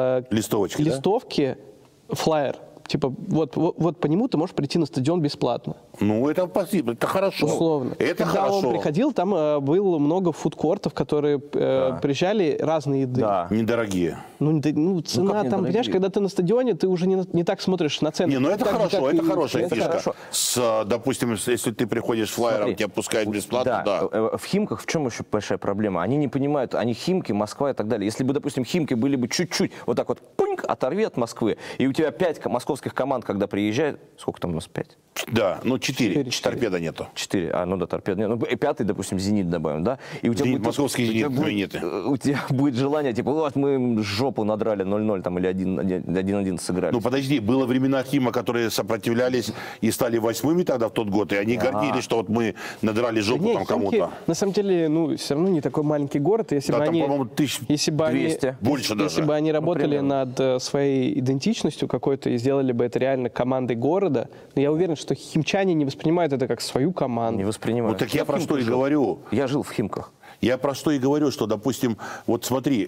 листовки, флаер. Типа, вот по нему ты можешь прийти на стадион бесплатно. Ну, это спасибо, это хорошо. Условно. Это когда хорошо. он приходил, там было много фудкортов, которые приезжали, разные еды. Да. Недорогие. Цена там, понимаешь, когда ты на стадионе, ты уже не так смотришь на цены. Не, ну это хорошо, это хорошая фишка. Хорошо. Допустим, если ты приходишь с флайером, тебя пускают бесплатно, да. В Химках в чем еще большая проблема? Они не понимают, они Химки, Москва и так далее. Если бы, допустим, Химки были бы чуть-чуть, вот так вот, пуньк, оторви от Москвы, и у тебя 5 московских команд, когда приезжают, сколько там у нас, 5? Да, ну 4. Торпеда нету. 4, ну да, торпеда нет. Ну, 5-й, допустим, «Зенит» добавим, да? И у тебя «Зенит», московский «Зенит», у тебя будет желание, типа, вот мы жопу надрали 0-0 там или 1-1 сыграли. Ну подожди, было времена Хима, которые сопротивлялись и стали 8-ми тогда в тот год, и они гордились, что вот мы надрали жопу там кому-то. На самом деле, все равно не такой маленький город. Если бы они, больше даже. Если бы они работали над своей идентичностью какой-то и сделали бы это реально командой города, но я уверен, что химчане не воспринимают это как свою команду. Не воспринимают. Ну так я про что и говорю. Я жил в Химках. Я про что и говорю, что, допустим, вот смотри,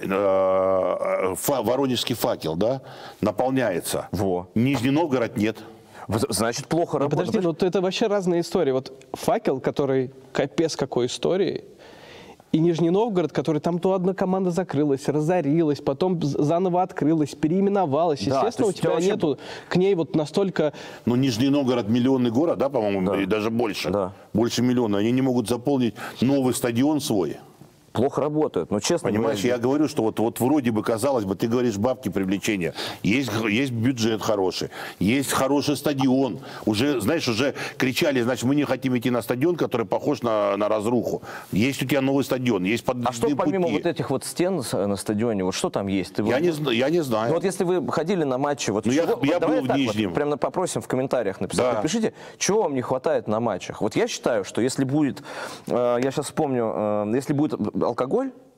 Воронежский «Факел», да, наполняется. Нижний Новгород нет. Значит, плохо работает. Подожди, ну это вообще разные истории. Вот «Факел», который капец какой историей, и Нижний Новгород, который там то одна команда закрылась, разорилась, потом заново открылась, переименовалась. Да, естественно, у тебя нету к ней вот настолько... Ну, Нижний Новгород миллионный город, да, по-моему, и даже больше. Да. Больше миллиона. Они не могут заполнить новый стадион свой. Плохо работают, но честно. Понимаешь, я говорю, что вот вроде бы, казалось бы, ты говоришь бабки привлечения, есть бюджет хороший, есть хороший стадион. Уже, знаешь, уже кричали, значит, мы не хотим идти на стадион, который похож на разруху. Есть у тебя новый стадион, есть подъездные пути. А что помимо пути. Вот этих вот стен на стадионе, вот что там есть? Я не знаю. Ну, вот если вы ходили на матчи, вот я был в Нижнем. Вот, прямо попросим в комментариях написать. Напишите, чего вам не хватает на матчах. Вот я считаю, что если будет, я сейчас вспомню, если будет алкоголь,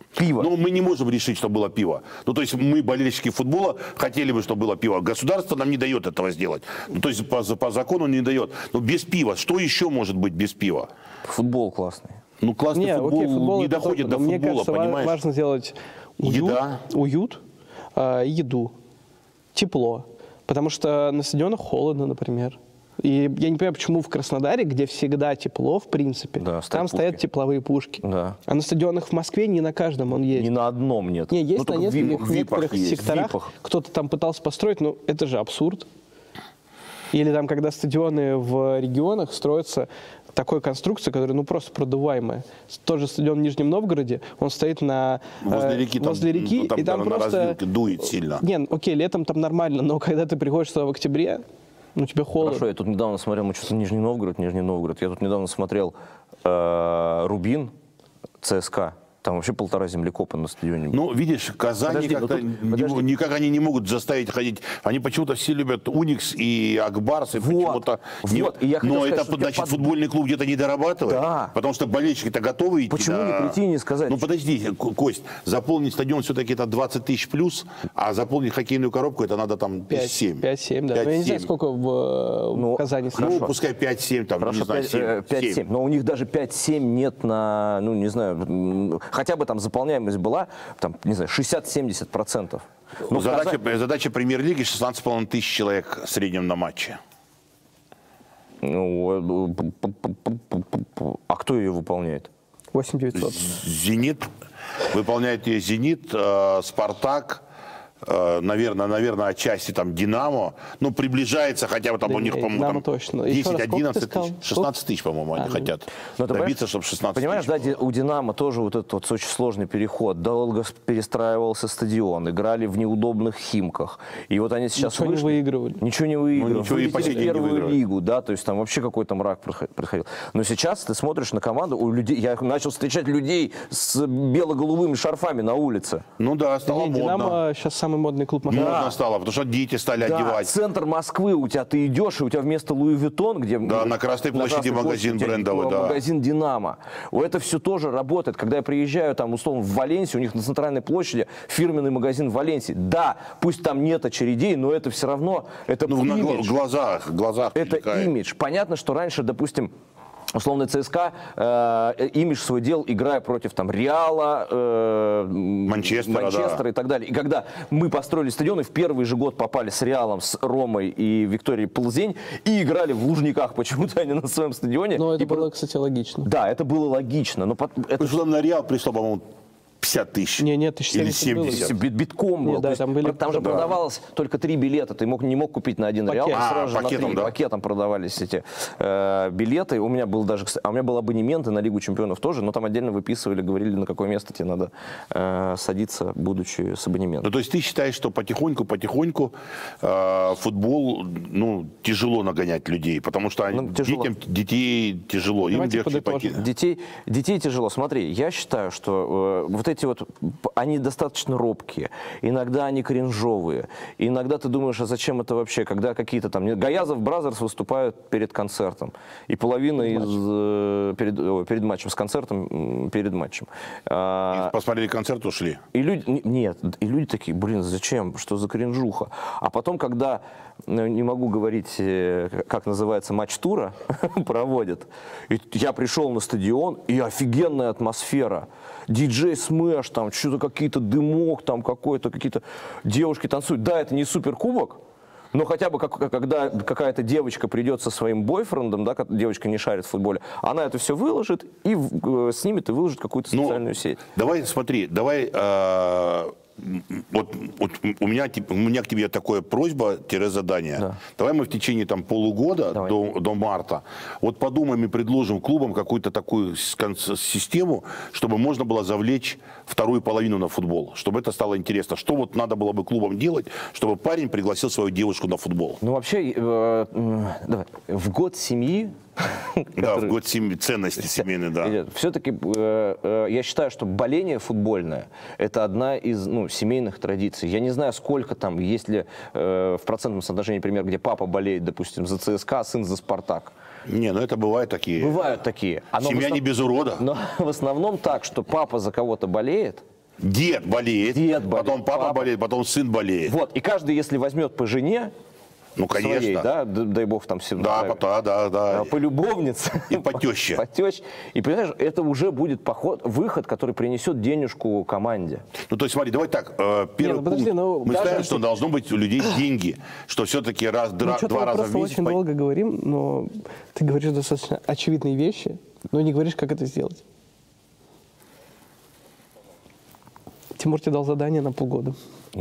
Пиво. Ну, мы не можем решить, что было пиво. Ну, то есть мы, болельщики футбола, хотели бы, чтобы было пиво. Государство нам не дает этого сделать. Ну, то есть по закону не дает. Но без пива. Что еще может быть без пива? Футбол классный. Ну, классный футбол не доходит до футбола, мне кажется, понимаешь? важно сделать уют, еду, тепло. Потому что на стадионах холодно, например. И я не понимаю, почему в Краснодаре, где всегда тепло, в принципе, Да, там стоят тепловые пушки. Да. А на стадионах в Москве не на каждом он есть. Ни на одном нет. Не, есть Ну, на только нескольких, в некоторых есть. секторах. В ВИПах. Кто-то там пытался построить, но это же абсурд. Или там, когда стадионы в регионах строятся такой конструкцией, которая ну просто продуваемая. Тот же стадион в Нижнем Новгороде, он стоит возле реки, и там на просто развилке дует сильно. Не, окей, летом там нормально, но когда ты приходишь сюда в октябре, ну тебе холодно. Хорошо, я тут недавно смотрел, мы что-то Нижний Новгород. Я тут недавно смотрел Рубин, ЦСКА. Там вообще 1,5 землекопа на стадионе. Ну, видишь, Казани никак они не могут заставить ходить. Они почему-то все любят Уникс и Акбарс. И почему-то но это, значит, футбольный клуб где-то не дорабатывает. Да. Потому что болельщики-то готовы идти. Почему не прийти и не сказать? Ну, подожди, Кость, заполнить стадион все-таки это 20 тысяч плюс, а заполнить хоккейную коробку это надо там 5-7. 5-7, да. Но я не знаю, сколько в Казани. Ну, пускай 5-7, там, хорошо, не знаю, 5-7. Но у них даже 5-7 нет на, ну, не знаю, хотя бы там заполняемость была, там, не знаю, 60-70%. Ну, задача премьер-лиги 16,5 тысяч человек в среднем на матче. Ну, а кто ее выполняет? 8900. «Зенит». Выполняет ее «Зенит», «Спартак». Наверное, отчасти там «Динамо», ну, приближается хотя бы там у них, по-моему, там 10-11 тысяч, 16 тысяч, по-моему, они хотят добиться, чтобы 16 тысяч. Понимаешь, да, у «Динамо» тоже вот этот вот очень сложный переход, долго перестраивался стадион, играли в неудобных Химках, и вот они сейчас ничего не выигрывали. Ничего не выигрывали, ничего и вылетели в первую лигу, да, то есть там вообще какой-то мрак происходил. Но сейчас ты смотришь на команду, у людей, я начал встречать людей с бело-голубыми шарфами на улице. Ну да, стало модно. «Динамо» сейчас самый модный клуб Москвы. Модно стало, потому что дети стали одевать. Центр Москвы, у тебя ты идешь, и у тебя вместо Луи Виттон, где... Да, на Красной площади магазин брендовый, да. Магазин «Динамо». Это все тоже работает. Когда я приезжаю, там, условно, в Валенсию, у них на центральной площади фирменный магазин «Валенсии». Да, пусть там нет очередей, но это все равно, это имидж. В глазах. Это имидж. Понятно, что раньше, допустим, условно ЦСКА имидж свой делал, играя против там Реала, Манчестера и так далее. И когда мы построили стадионы, в первый же год попали с Реалом, с Ромой и Викторией Плзень и играли в Лужниках почему-то они на своем стадионе. Но это было, кстати, логично. Да, это было логично. Но это... на Реал пришло, по-моему, 50 тысяч. Нет, 1070 или 70. Битком был. Да, там же продавалось только 3 билета. Ты не мог купить на один Реал. Сразу же пакетом, на 3 пакетом продавались эти билеты. У меня был даже, у меня был абонемент и на Лигу чемпионов тоже, но там отдельно выписывали, говорили, на какое место тебе надо садиться, будучи с абонементом. Ну, то есть ты считаешь, что потихоньку футбол, ну, тяжело нагонять людей, потому что детей тяжело, им легче покинуть. Детей тяжело. Смотри, я считаю, что вот эти вот, они достаточно робкие, иногда они кринжовые, иногда ты думаешь, а зачем это вообще, когда какие-то там, Гаязов Бразерс выступают перед концертом, и половина перед матчем, с концертом перед матчем. Посмотрели концерт, ушли? И люди такие, блин, зачем, что за кринжуха? А потом, когда, не могу говорить, как называется, матч тура проводят, и я пришел на стадион, и офигенная атмосфера. Диджей Смэш, там что-то какие-то дымок, там какие-то девушки танцуют. Да, это не суперкубок, но хотя бы когда какая-то девочка придет со своим бойфрендом, да, девочка не шарит в футболе, она это все выложит и снимет и выложит какую-то социальную сеть. Давай, смотри, вот у меня к тебе такая просьба-задание. Да. Давай мы в течение там полугода до марта вот подумаем и предложим клубам какую-то такую систему, чтобы можно было завлечь вторую половину на футбол, чтобы это стало интересно. Что вот надо было бы клубам делать, чтобы парень пригласил свою девушку на футбол? Ну вообще, давай, в год семьи. Да, в год ценности семейной, да. Все-таки я считаю, что боление футбольное – это одна из семейных традиций. Я не знаю, сколько там, есть ли в процентном соотношении пример, где папа болеет, допустим, за ЦСКА, а сын за Спартак. Не, ну это бывают такие. Бывают такие. Семья не без урода. Но в основном так, что папа за кого-то болеет, Дед болеет, потом папа болеет, потом сын болеет. Вот, и каждый, если возьмет по жене, ну, конечно. Своей, да, дай бог там всем. Да, да. По любовнице. И по теще. По теще. И, понимаешь, это уже будет выход, который принесет денежку команде. Ну, то есть, смотри, давай так. Первый пункт. Мы знаем, что должно быть у людей деньги. Что все-таки два раза в месяц. Мы просто очень долго говорим, но ты говоришь достаточно очевидные вещи, но не говоришь, как это сделать. Тимур тебе дал задание на полгода.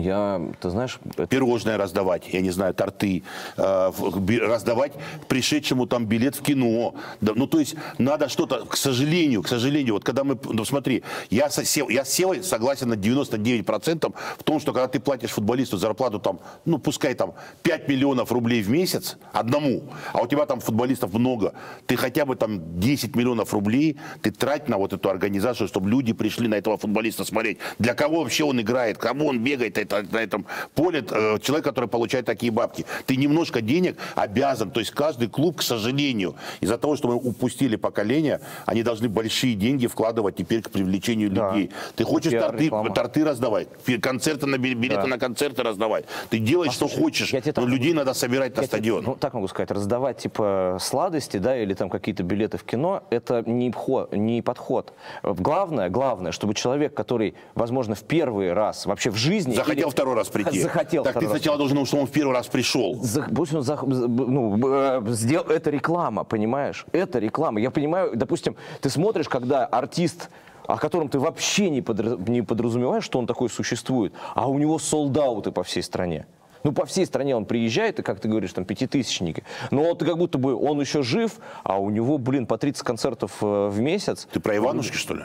Ты знаешь... Пирожное раздавать, я не знаю, торты, раздавать пришедшему там билет в кино. Да, ну, то есть, надо что-то, к сожалению, вот когда мы, ну, смотри, я с Севой согласен на 99% в том, что когда ты платишь футболисту зарплату там, ну, пускай там 5 миллионов рублей в месяц одному, а у тебя там футболистов много, ты хотя бы там 10 миллионов рублей ты трать на вот эту организацию, чтобы люди пришли на этого футболиста смотреть. Для кого вообще он играет, кому он бегает, на этом поле человек, который получает такие бабки. Ты немножко денег обязан. То есть каждый клуб, к сожалению, из-за того, что мы упустили поколение, они должны большие деньги вкладывать теперь к привлечению людей. Ты хочешь торты раздавать, концерты, билеты на концерты раздавать. Ты делай, что хочешь, но людей надо собирать на стадион. Ну, так могу сказать, раздавать типа сладости, да, или там какие-то билеты в кино, это не подход. Главное, чтобы человек, который, возможно, в первый раз вообще в жизни... Захотел второй раз прийти. Так ты сначала должен, чтобы он в первый раз пришел. Пусть он сделал. Это реклама, понимаешь? Это реклама. Я понимаю, допустим, ты смотришь, когда артист, о котором ты вообще не подразумеваешь, что он такой существует, а у него солдауты по всей стране. Ну, по всей стране он приезжает, и, как ты говоришь, там, пятитысячники. Но вот как будто бы он еще жив, а у него, по 30 концертов в месяц. Ты про Иванушки, что ли?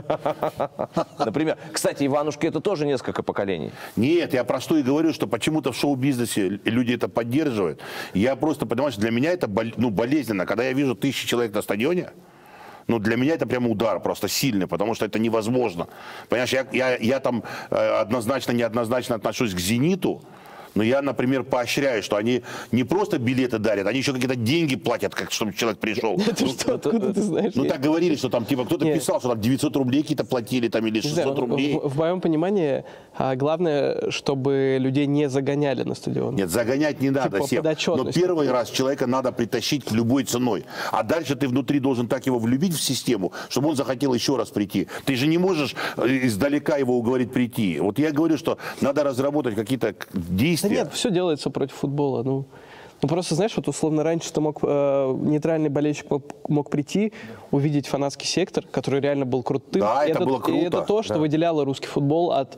Например. Кстати, Иванушки — это тоже несколько поколений. Нет, я про что и говорю, что почему-то в шоу-бизнесе люди это поддерживают. Я просто, понимаешь, для меня это болезненно. Когда я вижу 1000 человек на стадионе, ну, для меня это прямо удар, просто сильный, потому что это невозможно. Понимаешь, я там однозначно, неоднозначно отношусь к «Зениту», но я, например, поощряю, что они не просто билеты дарят, они еще какие-то деньги платят, чтобы человек пришел. Это что, откуда ты знаешь? Ну, так говорили, что там, типа, кто-то писал, что там 900 рублей какие-то платили, там, или 600 рублей. В моем понимании, главное, чтобы людей не загоняли на стадион. Нет, загонять не надо, но первый раз человека надо притащить любой ценой. А дальше ты внутри должен так его влюбить в систему, чтобы он захотел еще раз прийти. Ты же не можешь издалека его уговорить прийти. Вот я говорю, что надо разработать какие-то действия. Да нет, все делается против футбола. Ну просто, знаешь, вот условно раньше ты нейтральный болельщик мог прийти, увидеть фанатский сектор, который реально был крутым. Да, это было круто. И это то, что выделяло русский футбол от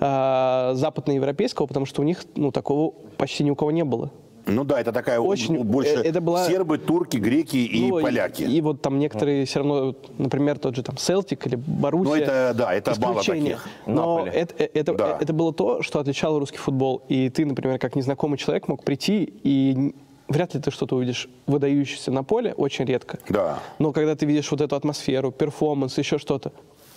западноевропейского, потому что у них такого почти ни у кого не было. Ну да, это такая больше сербы, турки, греки и поляки. И вот там некоторые все равно, например, тот же там Селтик или Боруссия. Ну это мало таких. Но это было то, что отличало русский футбол. И ты, например, как незнакомый человек мог прийти, и вряд ли ты что-то увидишь выдающееся на поле, очень редко. Да. Но когда ты видишь вот эту атмосферу, перформанс, еще что-то,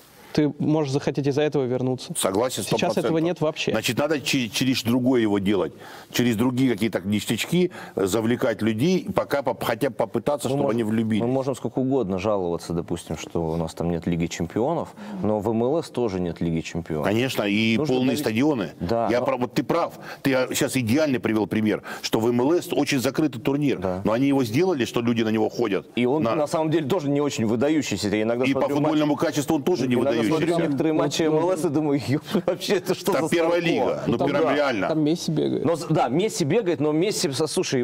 ты можешь захотеть из-за этого вернуться. Согласен, 100%. Сейчас этого нет вообще. Значит, надо через другое его делать. Через другие какие-то ништячки завлекать людей, хотя бы попытаться, чтобы они влюбились. Мы можем сколько угодно жаловаться, допустим, что у нас там нет Лиги Чемпионов, но в МЛС тоже нет Лиги Чемпионов. Конечно, и полные стадионы. Да, вот ты прав. Ты сейчас идеально привел пример, что в МЛС очень закрытый турнир. Да. Но они его сделали, что люди на него ходят. И он на самом деле тоже не очень выдающийся. И по футбольному качеству он тоже не выдающийся. Я смотрю некоторые матчи МЛС и думаю, вообще это что за первая лига, ну прям реально. Там Месси бегает. Да, Месси бегает, но Месси, слушай,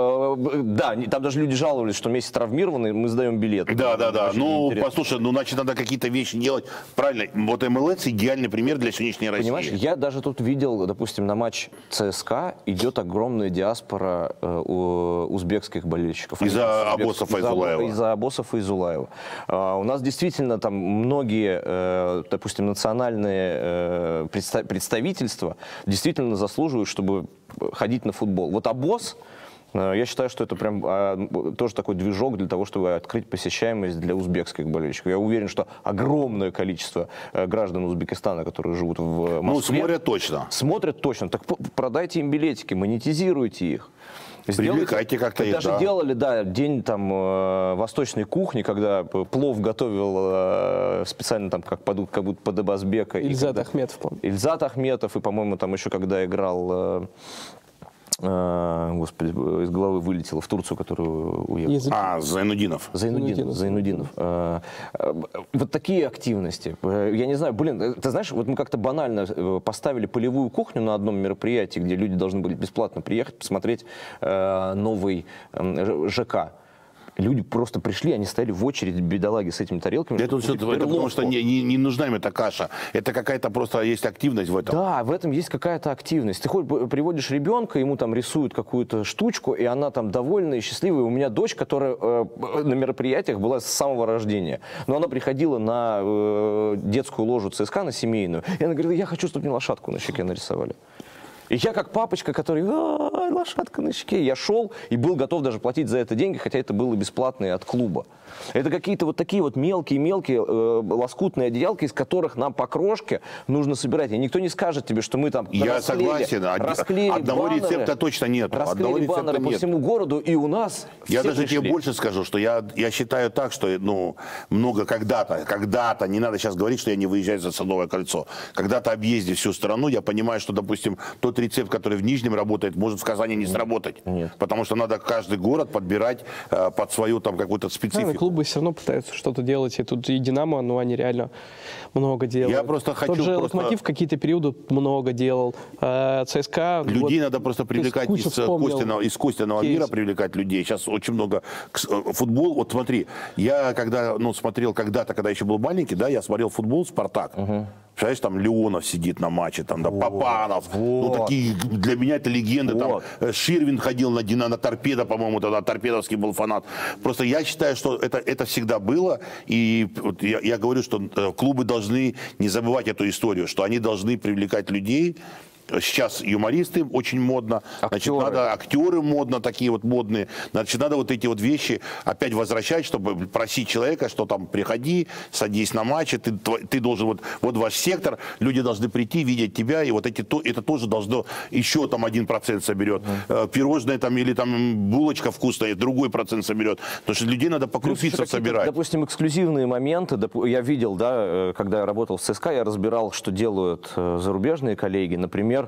да, там даже люди жаловались, что Месси травмированный, мы сдаем билет. Да. Ну, послушай, значит, надо какие-то вещи делать. Правильно, вот МЛС идеальный пример для сегодняшней России. Понимаешь, я даже тут видел, допустим, на матч ЦСКА идет огромная диаспора узбекских болельщиков. Из-за Аббоса Файзулаева. Из-за Аббоса Файзулаева. У нас действительно там многие, допустим, национальные представительства действительно заслуживают, чтобы ходить на футбол. Вот Аббос, я считаю, что это прям тоже такой движок для того, чтобы открыть посещаемость для узбекских болельщиков. Я уверен, что огромное количество граждан Узбекистана, которые живут в Москве... Ну, смотрят точно. Смотрят точно. Так продайте им билетики, монетизируйте их. Привлекайте как-то их, даже делали, да, день там восточной кухни, когда плов готовил специально там как будто под Абазбека. Ильзат Ахметов, по-моему. Ильзат Ахметов, и, по-моему, там еще когда играл... Господи, из головы вылетело, в Турцию, которую уехал. Зайнудинов. Зайнудинов. Вот такие активности. Я не знаю, блин, ты знаешь, вот мы как-то банально поставили полевую кухню на одном мероприятии, где люди должны были бесплатно приехать, посмотреть новый ЖК. Люди просто пришли, они стояли в очереди, бедолаги, с этими тарелками. Это потому что не нужна им эта каша. Это какая-то просто есть активность в этом. Да, в этом есть какая-то активность. Ты приводишь ребенка, ему там рисуют какую-то штучку, и она там довольная и счастливая. У меня дочь, которая на мероприятиях была с самого рождения. Но она приходила на детскую ложу ЦСКА, на семейную. И она говорила, я хочу, чтобы мне лошадку на щеке нарисовали. И я как папочка, который, лошадка на щеке, я шел и был готов даже платить за это деньги, хотя это было бесплатно и от клуба. Это какие-то вот такие вот мелкие-мелкие лоскутные одеялки, из которых нам по крошке нужно собирать. И никто не скажет тебе, что мы там расклеили одного баннеры, рецепта точно нет. Расклеили баннеры по всему городу, и у нас Я даже пришли. Тебе больше скажу, что я считаю так, что много когда-то, не надо сейчас говорить, что я не выезжаю за Садовое кольцо. Когда-то объездив всю страну, я понимаю, что, допустим, тот рецепт, который в Нижнем работает, может в Казани не сработать. Нет. Потому что надо каждый город подбирать под свою там какую-то специфику. Клубы все равно пытаются что-то делать. И тут и Динамо, они реально много делают. Я просто хочу... Тот же Локомотив в какие-то периоды много делал. ЦСКА... Людей надо просто привлекать из Костиного мира, привлекать людей. Сейчас очень много... Футбол, вот смотри, я когда смотрел когда-то, когда еще был маленький, да, я смотрел футбол «Спартак». Представляешь, там Леонов сидит на матче, там, да, Папанов. Такие, для меня это легенды. Там, Ширвин ходил на Торпедо, по-моему, тогда Торпедовский был фанат. Просто я считаю, что это всегда было. И вот я говорю, что клубы должны не забывать эту историю, что они должны привлекать людей. Сейчас юмористы очень модно, значит, надо актеры модно, такие вот модные, значит, надо вот эти вот вещи опять возвращать, чтобы просить человека, что там приходи, садись на матче, ты должен, вот ваш сектор, люди должны прийти, видеть тебя, и вот это тоже должно, еще там 1% соберет, пирожное там или там булочка вкусная, другой процент соберет, потому что людей надо по крупицам собирать. Допустим, эксклюзивные моменты, я видел, да, когда я работал в ЦСКА, я разбирал, что делают зарубежные коллеги, например,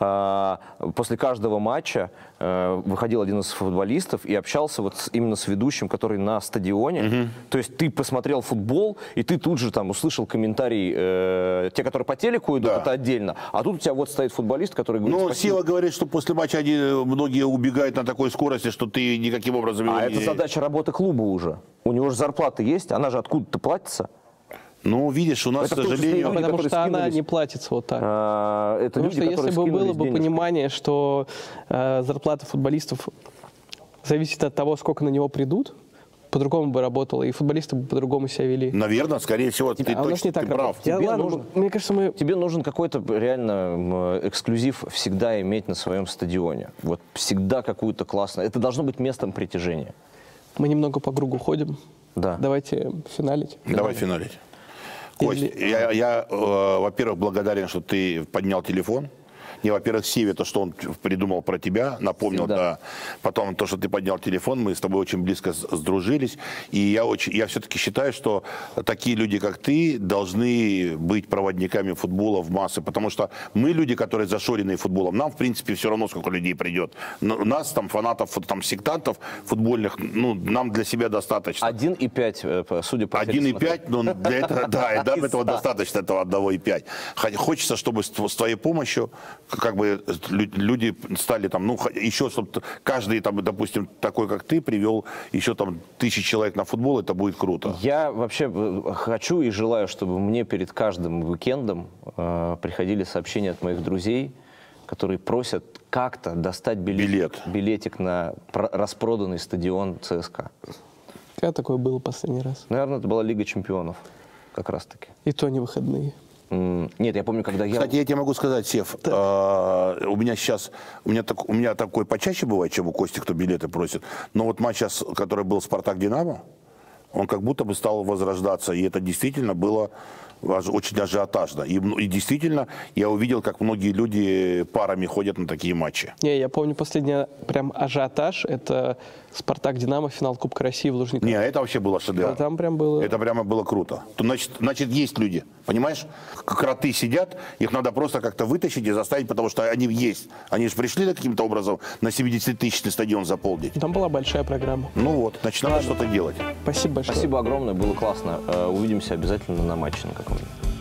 после каждого матча выходил один из футболистов и общался вот именно с ведущим, который на стадионе. То есть ты посмотрел футбол, и ты тут же там услышал комментарий, те, которые по телеку идут, это отдельно. А тут у тебя вот стоит футболист, который говорит... Ну, Сила говорит, что после матча многие убегают на такой скорости, что ты никаким образом... это задача работы клуба уже. У него же зарплата есть, она же откуда-то платится. Ну, видишь, у нас, к сожалению... Потому что она не платится вот так. Потому что если бы было бы понимание, что зарплата футболистов зависит от того, сколько на него придут, по-другому бы работало, и футболисты бы по-другому себя вели. Наверное, скорее всего, ты точно прав. Мне кажется, тебе нужен какой-то реально эксклюзив всегда иметь на своем стадионе. Вот всегда какую-то классную... Это должно быть местом притяжения. Мы немного по кругу ходим. Да. Давайте финалить. Давай финалить. Кость, я во-первых, благодарен, что ты поднял телефон. Не, во-первых, Севе, то, что он придумал про тебя, напомнил, да. Потом то, что ты поднял телефон, мы с тобой очень близко сдружились. И я все-таки считаю, что такие люди, как ты, должны быть проводниками футбола в массы. Потому что мы люди, которые зашоренные футболом. Нам, в принципе, все равно, сколько людей придет. Но у нас, там, фанатов, там, сектантов футбольных, нам для себя достаточно. 1,5, судя по 1,5, но для этого, этого достаточно, этого 1,5. Хочется, чтобы с твоей помощью как бы люди стали там, еще, чтобы каждый, там, допустим, такой, как ты, привел еще там 1000 человек на футбол, это будет круто. Я вообще хочу и желаю, чтобы мне перед каждым уикендом приходили сообщения от моих друзей, которые просят как-то достать билетик на распроданный стадион ЦСКА. Когда такое было последний раз? Наверное, это была Лига чемпионов, как раз-таки. И то не выходные. Нет, я помню, когда Кстати, я тебе могу сказать, Сев, у меня такое почаще бывает, чем у Кости, кто билеты просит. Но вот матч сейчас, который был «Спартак-Динамо», он как будто бы стал возрождаться. И это действительно было Очень ажиотажно. И действительно, я увидел, как многие люди парами ходят на такие матчи. Не, я помню последний прям ажиотаж, это «Спартак-Динамо», финал Кубка России в Лужниках. Не, это вообще было шедевр. А там прям было... Это прямо было круто. Значит, есть люди, понимаешь? Кроты сидят, их надо просто как-то вытащить и заставить, потому что они есть. Они же пришли каким-то образом на 70-тысячный стадион заполнить. Там была большая программа. Ну вот, значит, надо что-то делать. Спасибо большое. Спасибо огромное, было классно. Увидимся обязательно на матче на каком-нибудь.